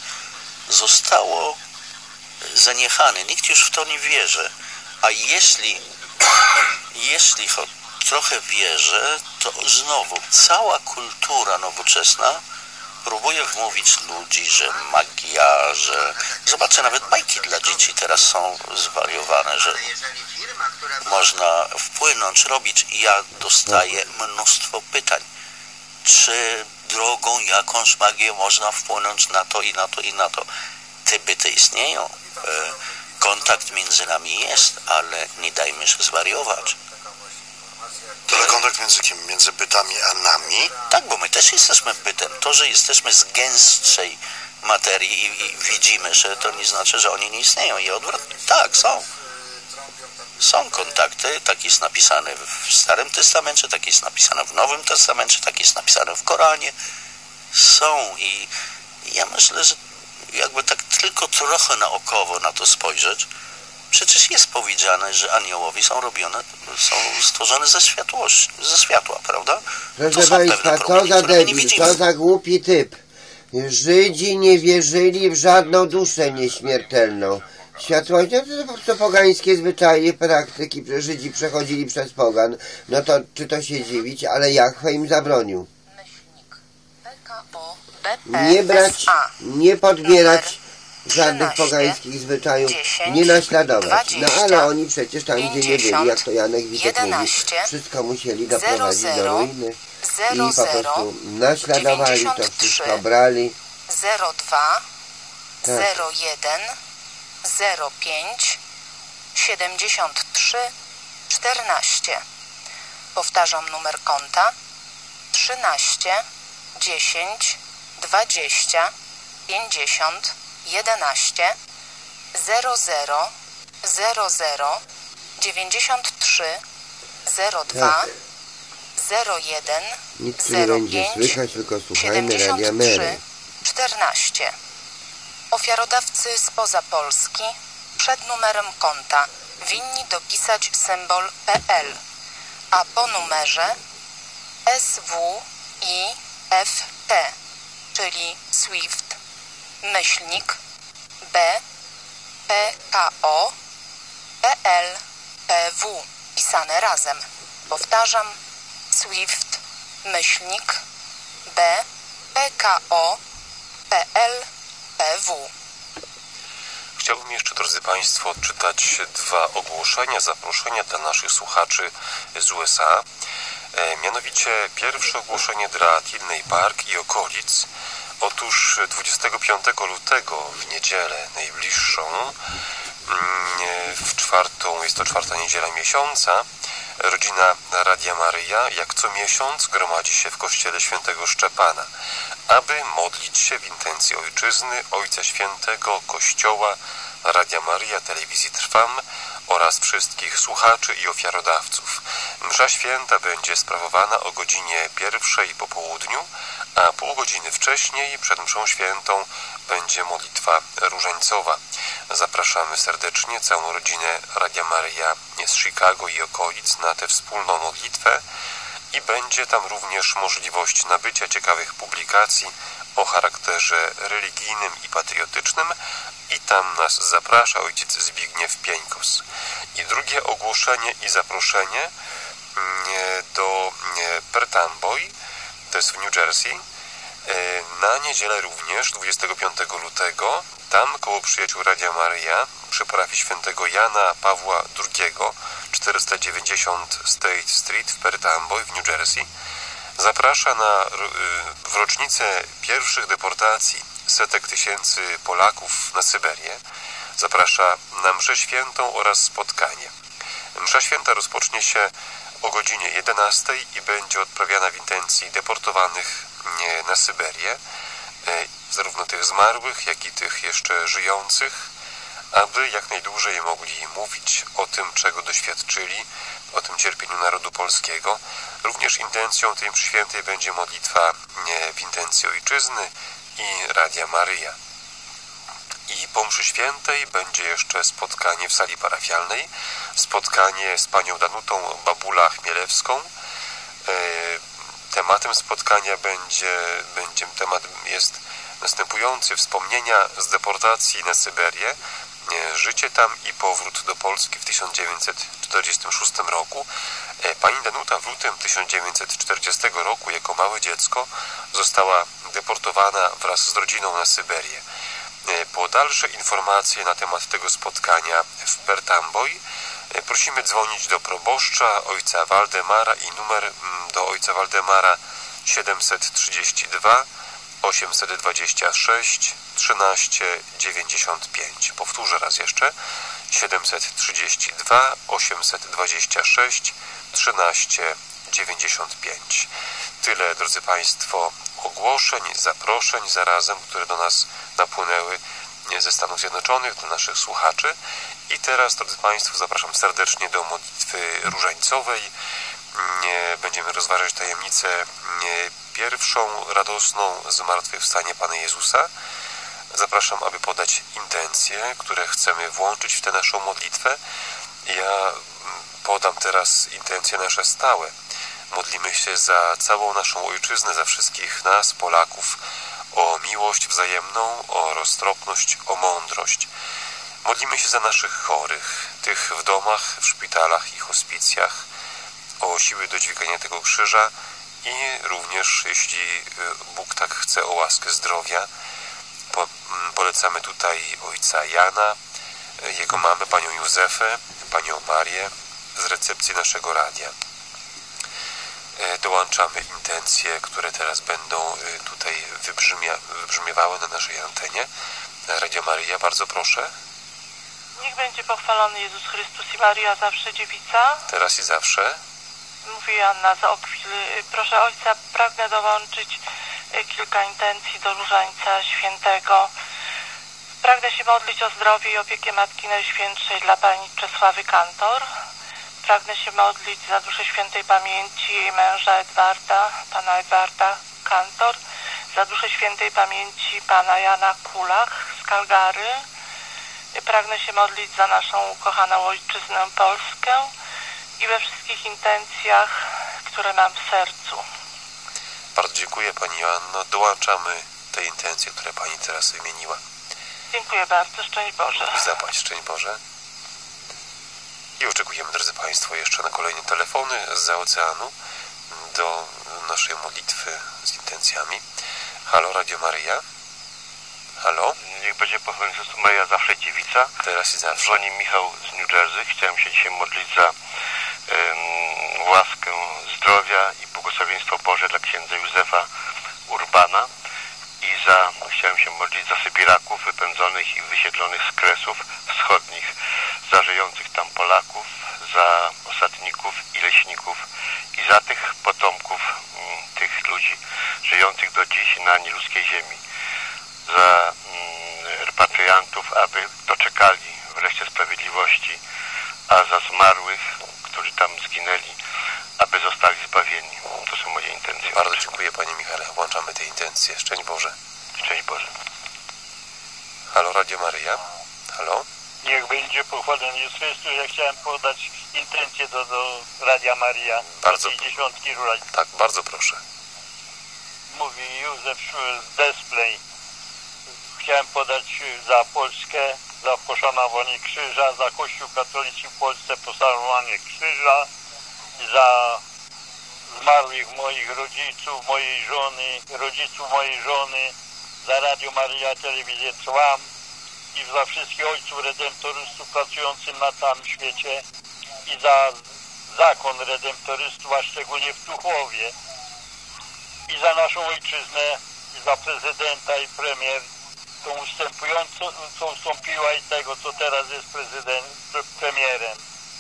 zostało zaniechane. Nikt już w to nie wierzy. A jeśli, jeśli trochę wierzy, to znowu cała kultura nowoczesna próbuje wmówić ludzi, że magia, że... Zobaczcie, nawet bajki dla dzieci teraz są zwariowane, że można wpłynąć, robić. I ja dostaję mnóstwo pytań. Czy drogą jakąś magię można wpłynąć na to i na to i na to? Te byty istnieją. Kontakt między nami jest, ale nie dajmy się zwariować. Ale kontakt między kim? Między bytami a nami? Tak, bo my też jesteśmy bytem. To, że jesteśmy z gęstszej materii i, i widzimy, że to nie znaczy, że oni nie istnieją. I odwrotnie. Tak, są. Są kontakty, tak jest napisane w Starym Testamencie, tak jest napisane w Nowym Testamencie, tak jest napisane w Koranie. Są i, i ja myślę, że jakby tak tylko trochę naokowo na to spojrzeć, przecież jest powiedziane, że aniołowie są robione, są stworzone ze światłości, ze światła, prawda? Proszę Państwa, co za debil, co za głupi typ. Żydzi nie wierzyli w żadną duszę nieśmiertelną. Światłość, no to, to pogańskie zwyczaje, praktyki, Żydzi przechodzili przez pogan. No to czy to się dziwić, ale Jahwe im zabronił. Nie brać, nie podbierać żadnych pogańskich zwyczajów nie naśladować. No ale oni przecież tam, gdzie nie byli, jak to Janek Witek mówi, wszystko musieli doprowadzić do ruiny i po prostu naśladowali to wszystko, brali. zero dwa zero jeden zero pięć siedemdziesiąt trzy czternaście. Powtarzam numer konta trzynaście dziesięć dwadzieścia pięćdziesiąt jedenaście zero zero zero zero dziewięćdziesiąt trzy zero dwa zero jeden zero pięć siedemdziesiąt trzy czternaście. Ofiarodawcy spoza Polski przed numerem konta winni dopisać symbol P L, a po numerze S W I F T, czyli SWIFT, myślnik B P K O P L P W, pisane razem. Powtarzam, SWIFT, myślnik B P K O P L P W. Chciałbym jeszcze, drodzy Państwo, odczytać dwa ogłoszenia, zaproszenia dla naszych słuchaczy z U S A. E, mianowicie pierwsze ogłoszenie dla Tilney Park i okolic. Otóż dwudziestego piątego lutego, w niedzielę najbliższą, w czwartą, jest to czwarta niedziela miesiąca, rodzina Radia Maryja, jak co miesiąc, gromadzi się w kościele świętego Szczepana, aby modlić się w intencji ojczyzny, Ojca Świętego, Kościoła, Radia Maryja, Telewizji Trwam oraz wszystkich słuchaczy i ofiarodawców. Msza święta będzie sprawowana o godzinie pierwszej po południu, a pół godziny wcześniej, przed mszą świętą, będzie modlitwa różańcowa. Zapraszamy serdecznie całą rodzinę Radia Maryja z Chicago i okolic na tę wspólną modlitwę i będzie tam również możliwość nabycia ciekawych publikacji o charakterze religijnym i patriotycznym i tam nas zaprasza ojciec Zbigniew Pieńkos. I drugie ogłoszenie i zaproszenie do Perth Amboy, to jest w New Jersey, na niedzielę również, dwudziestego piątego lutego, tam koło Przyjaciół Radia Maryja, przy parafii świętego Jana Pawła drugiego, czterysta dziewięćdziesiąt State Street w Perth Amboy w New Jersey, zaprasza na, w rocznicę pierwszych deportacji setek tysięcy Polaków na Syberię. Zaprasza na mszę świętą oraz spotkanie. Msza święta rozpocznie się o godzinie jedenastej i będzie odprawiana w intencji deportowanych na Syberię, zarówno tych zmarłych, jak i tych jeszcze żyjących, aby jak najdłużej mogli mówić o tym, czego doświadczyli, o tym cierpieniu narodu polskiego. Również intencją tej mszy świętej będzie modlitwa w intencji ojczyzny i Radia Maryja. I po mszy świętej będzie jeszcze spotkanie w sali parafialnej, spotkanie z panią Danutą Babula-Chmielewską. Tematem spotkania będzie, będzie temat jest następujący: wspomnienia z deportacji na Syberię, życie tam i powrót do Polski w tysiąc dziewięćset czterdziestym szóstym roku. Pani Danuta w lutym tysiąc dziewięćset czterdziestego roku jako małe dziecko została deportowana wraz z rodziną na Syberię. Po dalsze informacje na temat tego spotkania w Perth Amboy prosimy dzwonić do proboszcza ojca Waldemara i numer do ojca Waldemara siedemset trzydzieści dwa osiemset dwadzieścia sześć trzynaście dziewięćdziesiąt pięć. Powtórzę raz jeszcze: siedemset trzydzieści dwa osiemset dwadzieścia sześć trzynaście dziewięćdziesiąt pięć. Tyle, drodzy Państwo, ogłoszeń, zaproszeń zarazem, które do nas napłynęły ze Stanów Zjednoczonych, do naszych słuchaczy. I teraz, drodzy Państwo, zapraszam serdecznie do modlitwy różańcowej. Będziemy rozważać tajemnicę pierwszą radosną zmartwychwstanie Pana Jezusa. Zapraszam, aby podać intencje, które chcemy włączyć w tę naszą modlitwę. Ja podam teraz intencje nasze stałe. Modlimy się za całą naszą ojczyznę, za wszystkich nas, Polaków, o miłość wzajemną, o roztropność, o mądrość. Modlimy się za naszych chorych, tych w domach, w szpitalach i hospicjach, o siły do dźwigania tego krzyża i również, jeśli Bóg tak chce, o łaskę zdrowia. Polecamy tutaj ojca Jana, jego mamę, panią Józefę, panią Marię z recepcji naszego radia. Dołączamy intencje, które teraz będą tutaj wybrzmia, wybrzmiewały na naszej antenie. Radio Maryja, bardzo proszę. Niech będzie pochwalony Jezus Chrystus i Maria zawsze dziewica. Teraz i zawsze. Mówi Anna z Okwil. Proszę Ojca, pragnę dołączyć kilka intencji do Różańca Świętego. Pragnę się modlić o zdrowie i opiekę Matki Najświętszej dla pani Czesławy Kantor. Pragnę się modlić za duszę świętej pamięci jej męża Edwarda, pana Edwarda Kantor, za duszę świętej pamięci pana Jana Kulach z Calgary. Pragnę się modlić za naszą ukochaną ojczyznę Polskę i we wszystkich intencjach, które mam w sercu. Bardzo dziękuję pani Joanno. Dołączamy te intencje, które pani teraz wymieniła. Dziękuję bardzo. Szczęść Boże. I zapaść. Szczęść Boże. I oczekujemy, drodzy państwo, jeszcze na kolejne telefony zza oceanu do naszej modlitwy z intencjami. Halo, Radio Maryja. Halo. Niech będzie pochwalona Jezus Maria zawsze dziewica. Teraz i zawsze. Dzwoni Michał z New Jersey. Chciałem się dzisiaj modlić za um, łaskę zdrowia i błogosławieństwo Boże dla księdza Józefa Urbana i za, chciałem się modlić za Sybiraków wypędzonych i wysiedlonych z Kresów Wschodnich, za żyjących tam Polaków, za osadników i leśników i za tych potomków um, tych ludzi żyjących do dziś na nieludzkiej ziemi, za um, repatriantów, aby doczekali wreszcie sprawiedliwości, a za zmarłych, którzy tam zginęli, aby zostali zbawieni. To są moje intencje. Bardzo dziękuję panie Michale. Włączamy te intencje. Szczęść Boże. Szczęść Boże. Halo, Radio Maryja. Halo. Niech będzie pochwalony Jezus Chrystus. Ja chciałem podać intencję do, do Radia Maryja. Bardzo. dziesiątki rurali. Tak, bardzo proszę. Mówi Józef z Desplay. Chciałem podać za Polskę, za poszanowanie krzyża, za Kościół katolicki w Polsce, poszanowanie krzyża, za zmarłych moich rodziców, mojej żony, rodziców mojej żony, za Radio Maryja, Telewizję Trwam i za wszystkich ojców redemptorystów pracujących na całym świecie i za zakon redemptorystów, a szczególnie w Tuchowie i za naszą ojczyznę i za prezydenta i premier, tą ustępującą, co ustąpiła i tego, co teraz jest prezydent, premierem.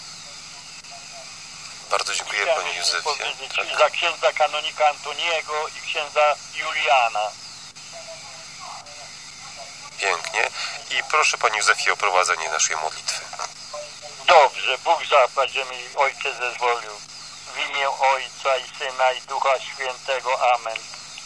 Bardzo dziękuję panie Józefie. Tak. Za księdza kanonika Antoniego i księdza Juliana. Pięknie. I proszę panie Józefie o prowadzenie naszej modlitwy. Dobrze, Bóg zapłać, że mi Ojciec zezwolił. W imię Ojca i Syna i Ducha Świętego. Amen.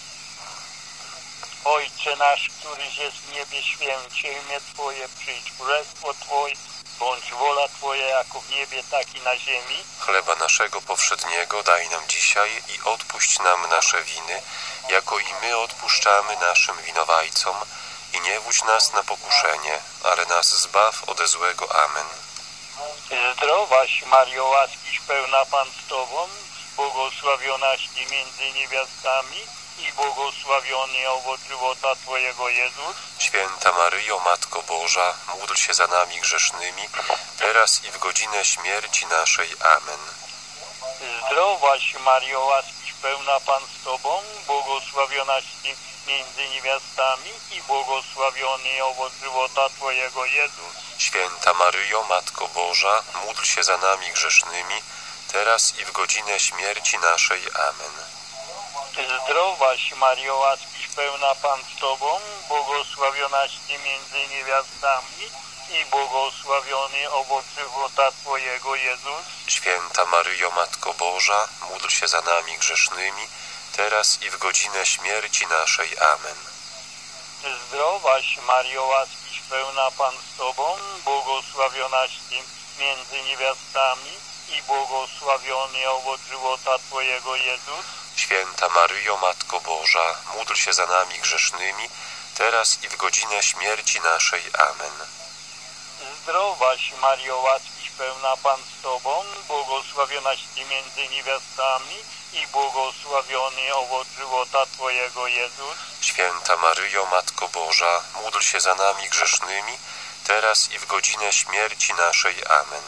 Ojcze nasz, któryś jest w niebie, święć się imię Twoje, przyjdź królestwo Twoje, bądź wola Twoja jako w niebie, tak i na ziemi. Chleba naszego powszedniego daj nam dzisiaj i odpuść nam nasze winy, jako i my odpuszczamy naszym winowajcom. I nie wódź nas na pokuszenie, ale nas zbaw ode złego. Amen. Zdrowaś Mario, łaskiś pełna Pan z Tobą, błogosławionaś Ty między niewiastami i błogosławiony owoc żywota Twojego Jezus. Święta Maryjo, Matko Boża, módl się za nami grzesznymi, teraz i w godzinę śmierci naszej. Amen. Zdrowaś Mario, łaskiś pełna Pan z Tobą, błogosławionaś Ty między niewiastami i błogosławiony owoc żywota Twojego Jezus. Święta Maryjo, Matko Boża, módl się za nami grzesznymi, teraz i w godzinę śmierci naszej. Amen. Zdrowaś Mario, łaskiś pełna Pan z Tobą, błogosławionaś Ty między niewiastami i błogosławiony owoc żywota Twojego Jezus. Święta Maryjo, Matko Boża, módl się za nami grzesznymi, teraz i w godzinę śmierci naszej. Amen. Zdrowaś Mario, łaskiś pełna Pan z Tobą, błogosławionaś Ty między niewiastami i błogosławiony owoc żywota Twojego Jezus. Święta Maryjo, Matko Boża, módl się za nami grzesznymi, teraz i w godzinę śmierci naszej. Amen. Zdrowaś Mario, łaskiś pełna Pan z Tobą, błogosławionaś Ty między niewiastami i błogosławiony owoc żywota Twojego, Jezus. Święta Maryjo, Matko Boża, módl się za nami grzesznymi, teraz i w godzinę śmierci naszej. Amen.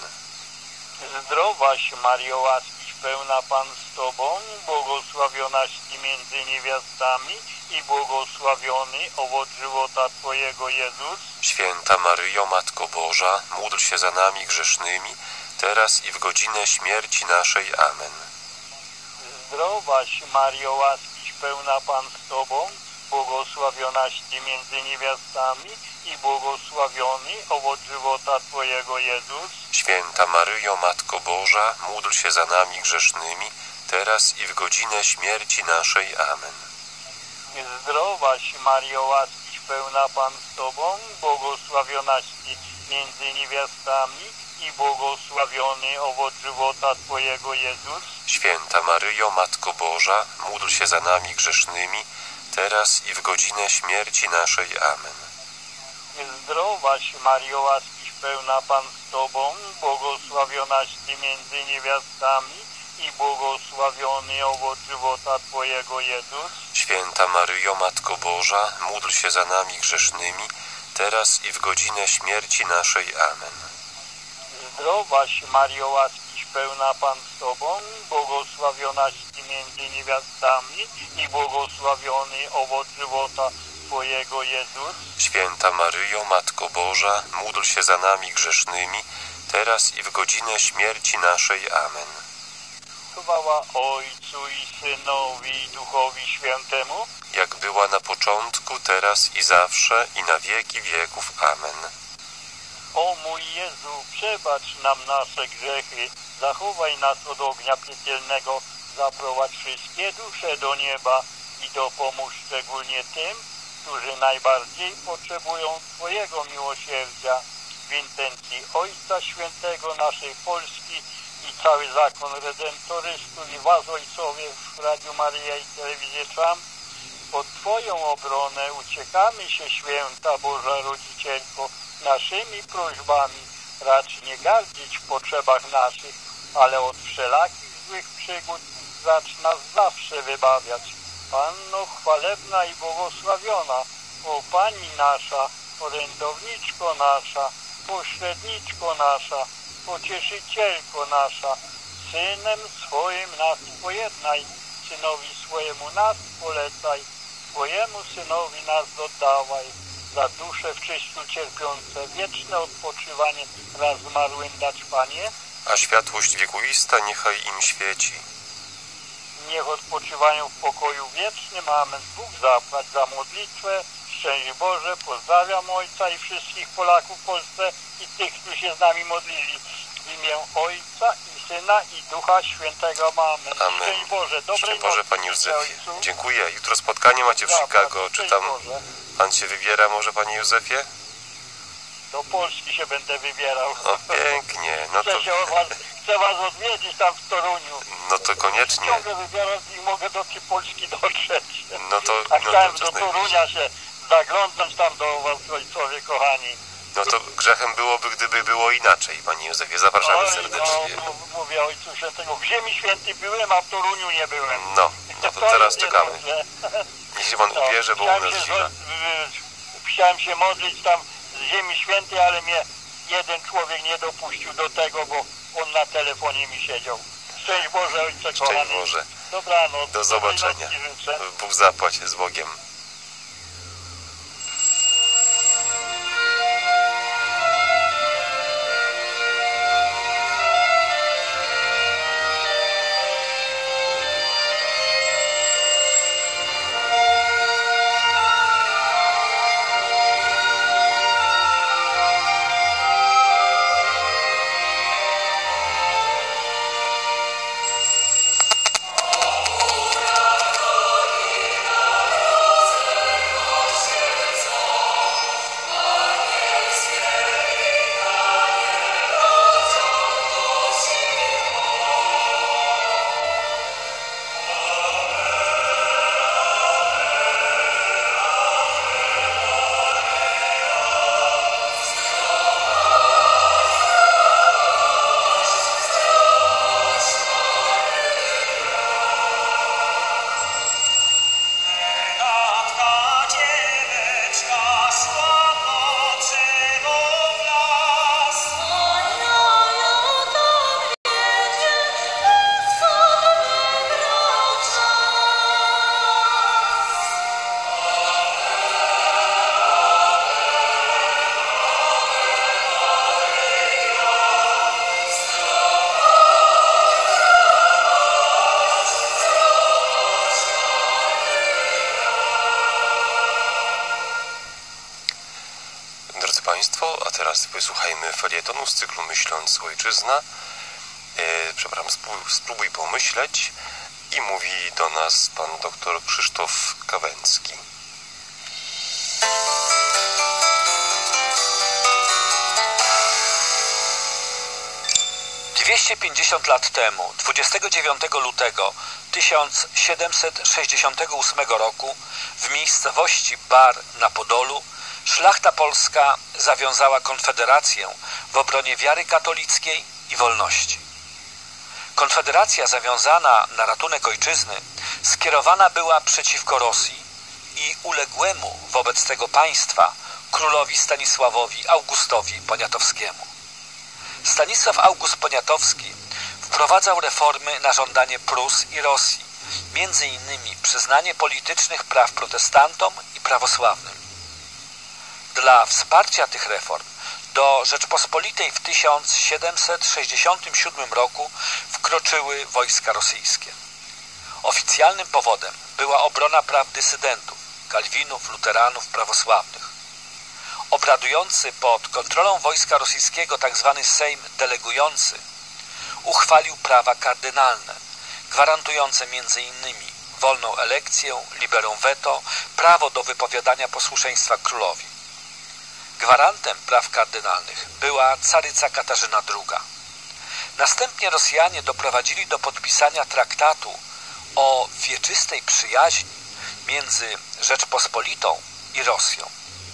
Zdrowaś Mario, łaskiś pełna, Pan z Tobą, błogosławionaś Ty między niewiastami i błogosławiony owoc żywota Twojego, Jezus. Święta Maryjo, Matko Boża, módl się za nami grzesznymi, teraz i w godzinę śmierci naszej. Amen. Zdrowaś Mario, łaskiś pełna, Pan z Tobą, błogosławionaś Ty między niewiastami i błogosławiony owoc żywota Twojego, Jezus. Święta Maryjo, Matko Boża, módl się za nami grzesznymi, teraz i w godzinę śmierci naszej. Amen. Zdrowaś Mario, łaskiś pełna, Pan z Tobą, błogosławionaś Ty między niewiastami i błogosławiony owoc żywota Twojego, Jezus. Święta Maryjo, Matko Boża, módl się za nami grzesznymi, teraz i w godzinę śmierci naszej. Amen. Zdrowaś Mario, łaskiś pełna, Pan z Tobą, błogosławionaś Ty między niewiastami i błogosławiony owoc żywota Twojego, Jezus. Święta Maryjo, Matko Boża, módl się za nami grzesznymi, teraz i w godzinę śmierci naszej. Amen. Zdrowaś Mario, łaskiś pełna, Pan z Tobą, błogosławionaś Ty między niewiastami i błogosławiony owoc żywota Twojego, Jezus. Święta Maryjo, Matko Boża, módl się za nami grzesznymi, teraz i w godzinę śmierci naszej. Amen. Chwała Ojcu i Synowi i Duchowi Świętemu, jak była na początku, teraz i zawsze, i na wieki wieków. Amen. O mój Jezu, przebacz nam nasze grzechy, zachowaj nas od ognia piekielnego, zaprowadź wszystkie dusze do nieba i dopomóż szczególnie tym, którzy najbardziej potrzebują Twojego miłosierdzia. W intencji Ojca Świętego naszej Polski i cały zakon redemptorystów i Was, ojcowie, w Radiu Maryja i Telewizję Trump, pod Twoją obronę uciekamy się, Święta Boża Rodzicielko, naszymi prośbami. Racz nie gardzić w potrzebach naszych, ale od wszelakich złych przygód zacz nas zawsze wybawiać. Panno chwalebna i błogosławiona, o Pani nasza, orędowniczko nasza, pośredniczko nasza, pocieszycielko nasza, Synem swoim nas pojednaj, Synowi swojemu nas polecaj, Twojemu Synowi nas oddawaj, za dusze w czyściu cierpiące, wieczne odpoczywanie raz zmarłym dać, Panie, a światłość wiekuista niechaj im świeci. Niech odpoczywają w pokoju wiecznym. Amen. Bóg zapłać za modlitwę. Szczęść Boże. Pozdrawiam Ojca i wszystkich Polaków w Polsce i tych, którzy się z nami modlili. W imię Ojca i Syna i Ducha Świętego. Amen. Amen. Szczęść Boże. Dobrej Szczęść Boże, nocy, Panie Józefie. Ojcu. Dziękuję. Jutro spotkanie macie w Chicago. Czy tam Boże. Pan się wybiera może, Panie Józefie? Do Polski się będę wybierał. O, pięknie. No to... Chcę, się was, chcę was odwiedzić tam w Toruniu. No to koniecznie. Ciągle wybieram i mogę do tej Polski dotrzeć. No to... A no chciałem to do Torunia się zaglądnąć tam do was, ojcowie kochani. No to grzechem byłoby, gdyby było inaczej, Panie Józefie. Zapraszamy Oj, serdecznie. No, mówię Ojcu Świętego. W Ziemi Świętej byłem, a w Toruniu nie byłem. No, no to teraz czekamy. Dobrze. Niech się Pan No, ubierze, bo u chciałem nas się, zima. z- Chciałem się modlić tam z Ziemi Świętej, ale mnie jeden człowiek nie dopuścił do tego, bo on na telefonie mi siedział. Szczęść Boże, Ojcze kochany. Szczęść Boże. Dobranoc. Do zobaczenia. Dobrej nocy życzę. Bóg zapłać z Bogiem. teraz wysłuchajmy felietonu z cyklu Myśląc Ojczyzna. E, przepraszam, spróbuj pomyśleć. I mówi do nas pan doktor Krzysztof Kawęcki. dwieście pięćdziesiąt lat temu, dwudziestego dziewiątego lutego tysiąc siedemset sześćdziesiątego ósmego roku, w miejscowości Bar na Podolu, szlachta polska zawiązała konfederację w obronie wiary katolickiej i wolności. Konfederacja zawiązana na ratunek ojczyzny skierowana była przeciwko Rosji i uległemu wobec tego państwa królowi Stanisławowi Augustowi Poniatowskiemu. Stanisław August Poniatowski wprowadzał reformy na żądanie Prus i Rosji, między innymi przyznanie politycznych praw protestantom i prawosławnym. Dla wsparcia tych reform do Rzeczpospolitej w tysiąc siedemset sześćdziesiątym siódmym roku wkroczyły wojska rosyjskie. Oficjalnym powodem była obrona praw dysydentów, kalwinów, luteranów, prawosławnych. Obradujący pod kontrolą wojska rosyjskiego tzw. Sejm Delegujący uchwalił prawa kardynalne, gwarantujące między innymi wolną elekcję, liberum veto, prawo do wypowiadania posłuszeństwa królowi. Gwarantem praw kardynalnych była caryca Katarzyna druga. Następnie Rosjanie doprowadzili do podpisania traktatu o wieczystej przyjaźni między Rzeczpospolitą i Rosją.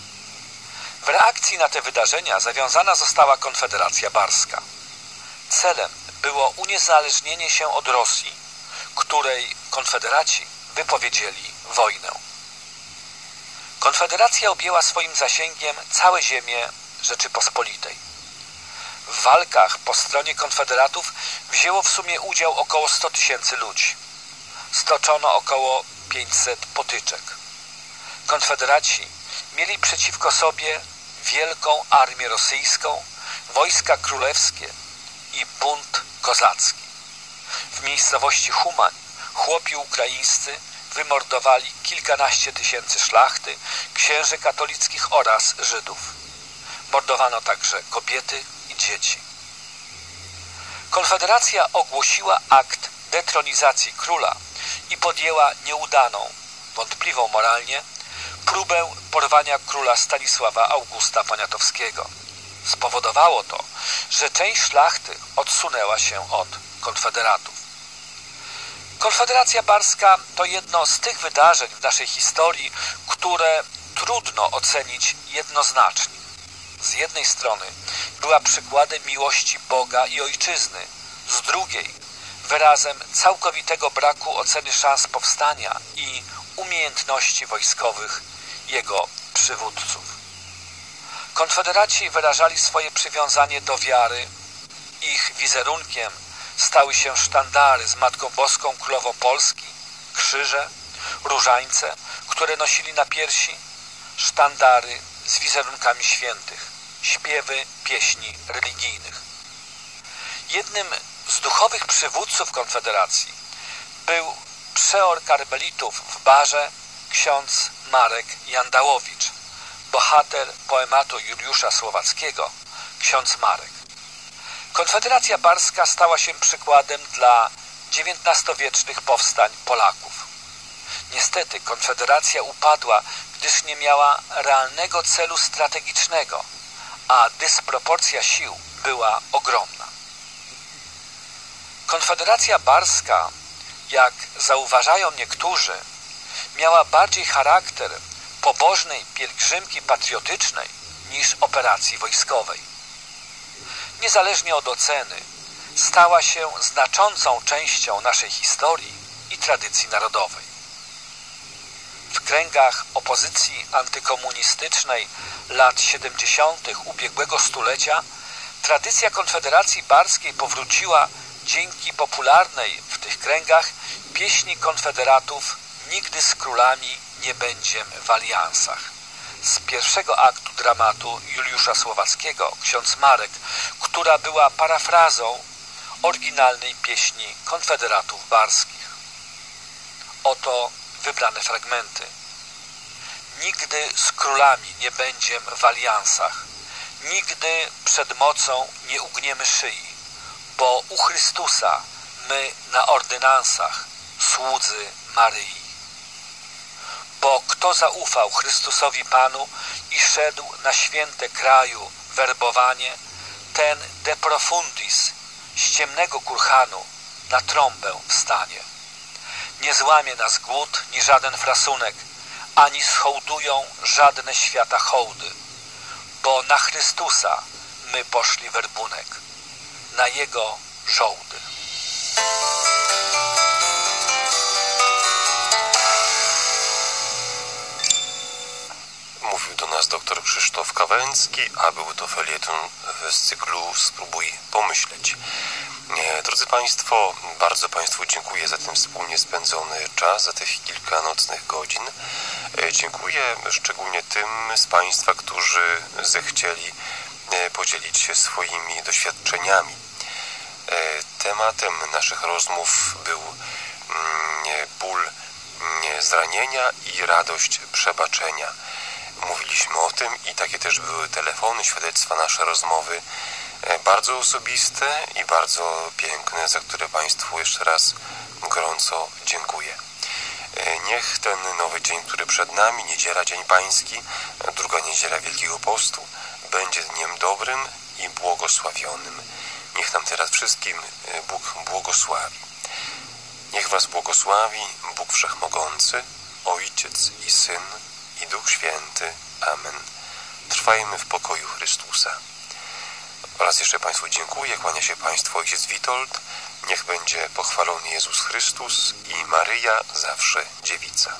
W reakcji na te wydarzenia zawiązana została Konfederacja Barska. Celem było uniezależnienie się od Rosji, której konfederaci wypowiedzieli wojnę. Konfederacja objęła swoim zasięgiem całe ziemię Rzeczypospolitej. W walkach po stronie konfederatów wzięło w sumie udział około sto tysięcy ludzi. Stoczono około pięćset potyczek. Konfederaci mieli przeciwko sobie wielką armię rosyjską, wojska królewskie i bunt kozacki. W miejscowości Humań chłopi ukraińscy wymordowali kilkanaście tysięcy szlachty, księży katolickich oraz Żydów. Mordowano także kobiety i dzieci. Konfederacja ogłosiła akt detronizacji króla i podjęła nieudaną, wątpliwą moralnie, próbę porwania króla Stanisława Augusta Poniatowskiego. Spowodowało to, że część szlachty odsunęła się od konfederatów. Konfederacja Barska to jedno z tych wydarzeń w naszej historii, które trudno ocenić jednoznacznie. Z jednej strony była przykładem miłości Boga i ojczyzny, z drugiej wyrazem całkowitego braku oceny szans powstania i umiejętności wojskowych jego przywódców. Konfederaci wyrażali swoje przywiązanie do wiary. Ich wizerunkiem stały się sztandary z Matką Boską Królową Polski, krzyże, różańce, które nosili na piersi, sztandary z wizerunkami świętych, śpiewy pieśni religijnych. Jednym z duchowych przywódców Konfederacji był przeor karmelitów w Barze, ksiądz Marek Jandałowicz, bohater poematu Juliusza Słowackiego, ksiądz Marek. Konfederacja Barska stała się przykładem dla dziewiętnastowiecznych powstań Polaków. Niestety Konfederacja upadła, gdyż nie miała realnego celu strategicznego, a dysproporcja sił była ogromna. Konfederacja Barska, jak zauważają niektórzy, miała bardziej charakter pobożnej pielgrzymki patriotycznej niż operacji wojskowej. Niezależnie od oceny, stała się znaczącą częścią naszej historii i tradycji narodowej. W kręgach opozycji antykomunistycznej lat siedemdziesiątych ubiegłego stulecia tradycja Konfederacji Barskiej powróciła dzięki popularnej w tych kręgach pieśni konfederatów „Nigdy z królami nie będziem w aliansach” z pierwszego aktu dramatu Juliusza Słowackiego, ksiądz Marek, która była parafrazą oryginalnej pieśni konfederatów barskich. Oto wybrane fragmenty. Nigdy z królami nie będziem w aliansach, Nigdy przed mocą nie ugniemy szyi, bo u Chrystusa my na ordynansach, słudzy Maryi. Bo kto zaufał Chrystusowi Panu i szedł na święte kraju werbowanie, ten de profundis z ciemnego kurhanu na trąbę wstanie. Nie złamie nas głód ni żaden frasunek, ani schołdują żadne świata hołdy, bo na Chrystusa my poszli werbunek, na Jego żołdy. Mówił do nas dr Krzysztof Kawęcki, a był to felieton z cyklu Spróbuj pomyśleć. Drodzy Państwo, bardzo Państwu dziękuję za ten wspólnie spędzony czas, za tych kilka nocnych godzin. Dziękuję szczególnie tym z Państwa, którzy zechcieli podzielić się swoimi doświadczeniami. Tematem naszych rozmów był ból zranienia i radość przebaczenia. Mówiliśmy o tym i takie też były telefony, świadectwa, nasze rozmowy, bardzo osobiste i bardzo piękne, za które Państwu jeszcze raz gorąco dziękuję. Niech ten nowy dzień, który przed nami, niedziela, Dzień Pański, druga niedziela Wielkiego Postu, będzie dniem dobrym i błogosławionym. Niech nam teraz wszystkim Bóg błogosławi. Niech Was błogosławi Bóg Wszechmogący, Ojciec i Syn i Duch Święty. Amen. Trwajmy w pokoju Chrystusa. Oraz jeszcze Państwu dziękuję. Kłania się Państwu ojciec Witold. Niech będzie pochwalony Jezus Chrystus i Maryja zawsze dziewica.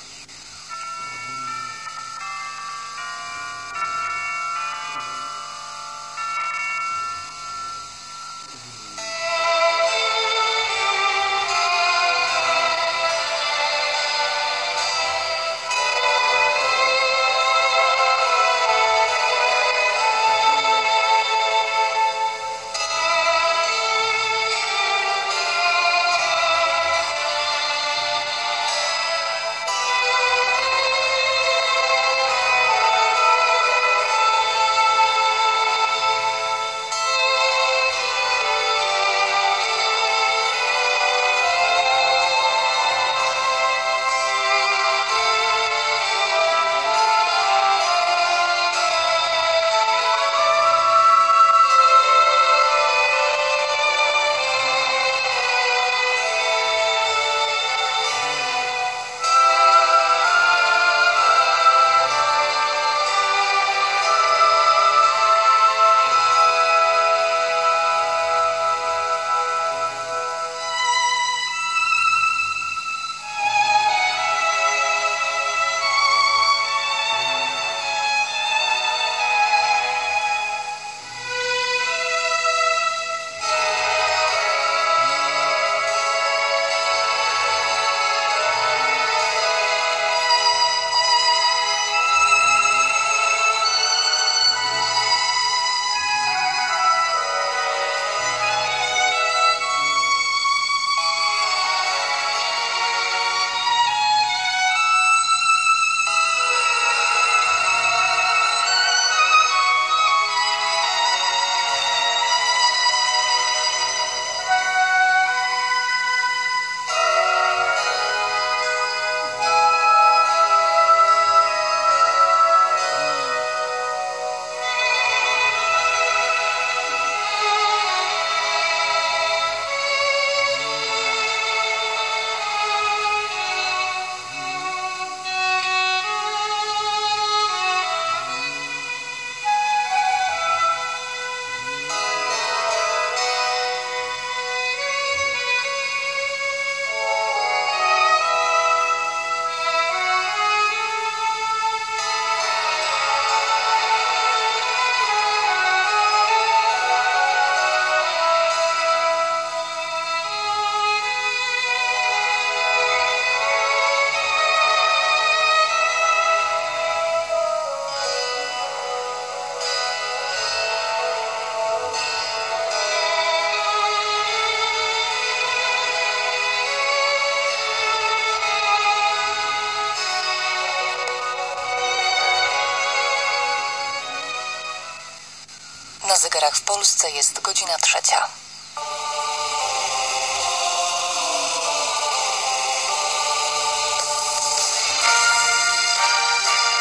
zegarach w Polsce jest godzina trzecia.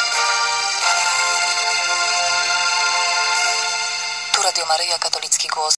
Tu Radio Maryja, Katolicki Głos.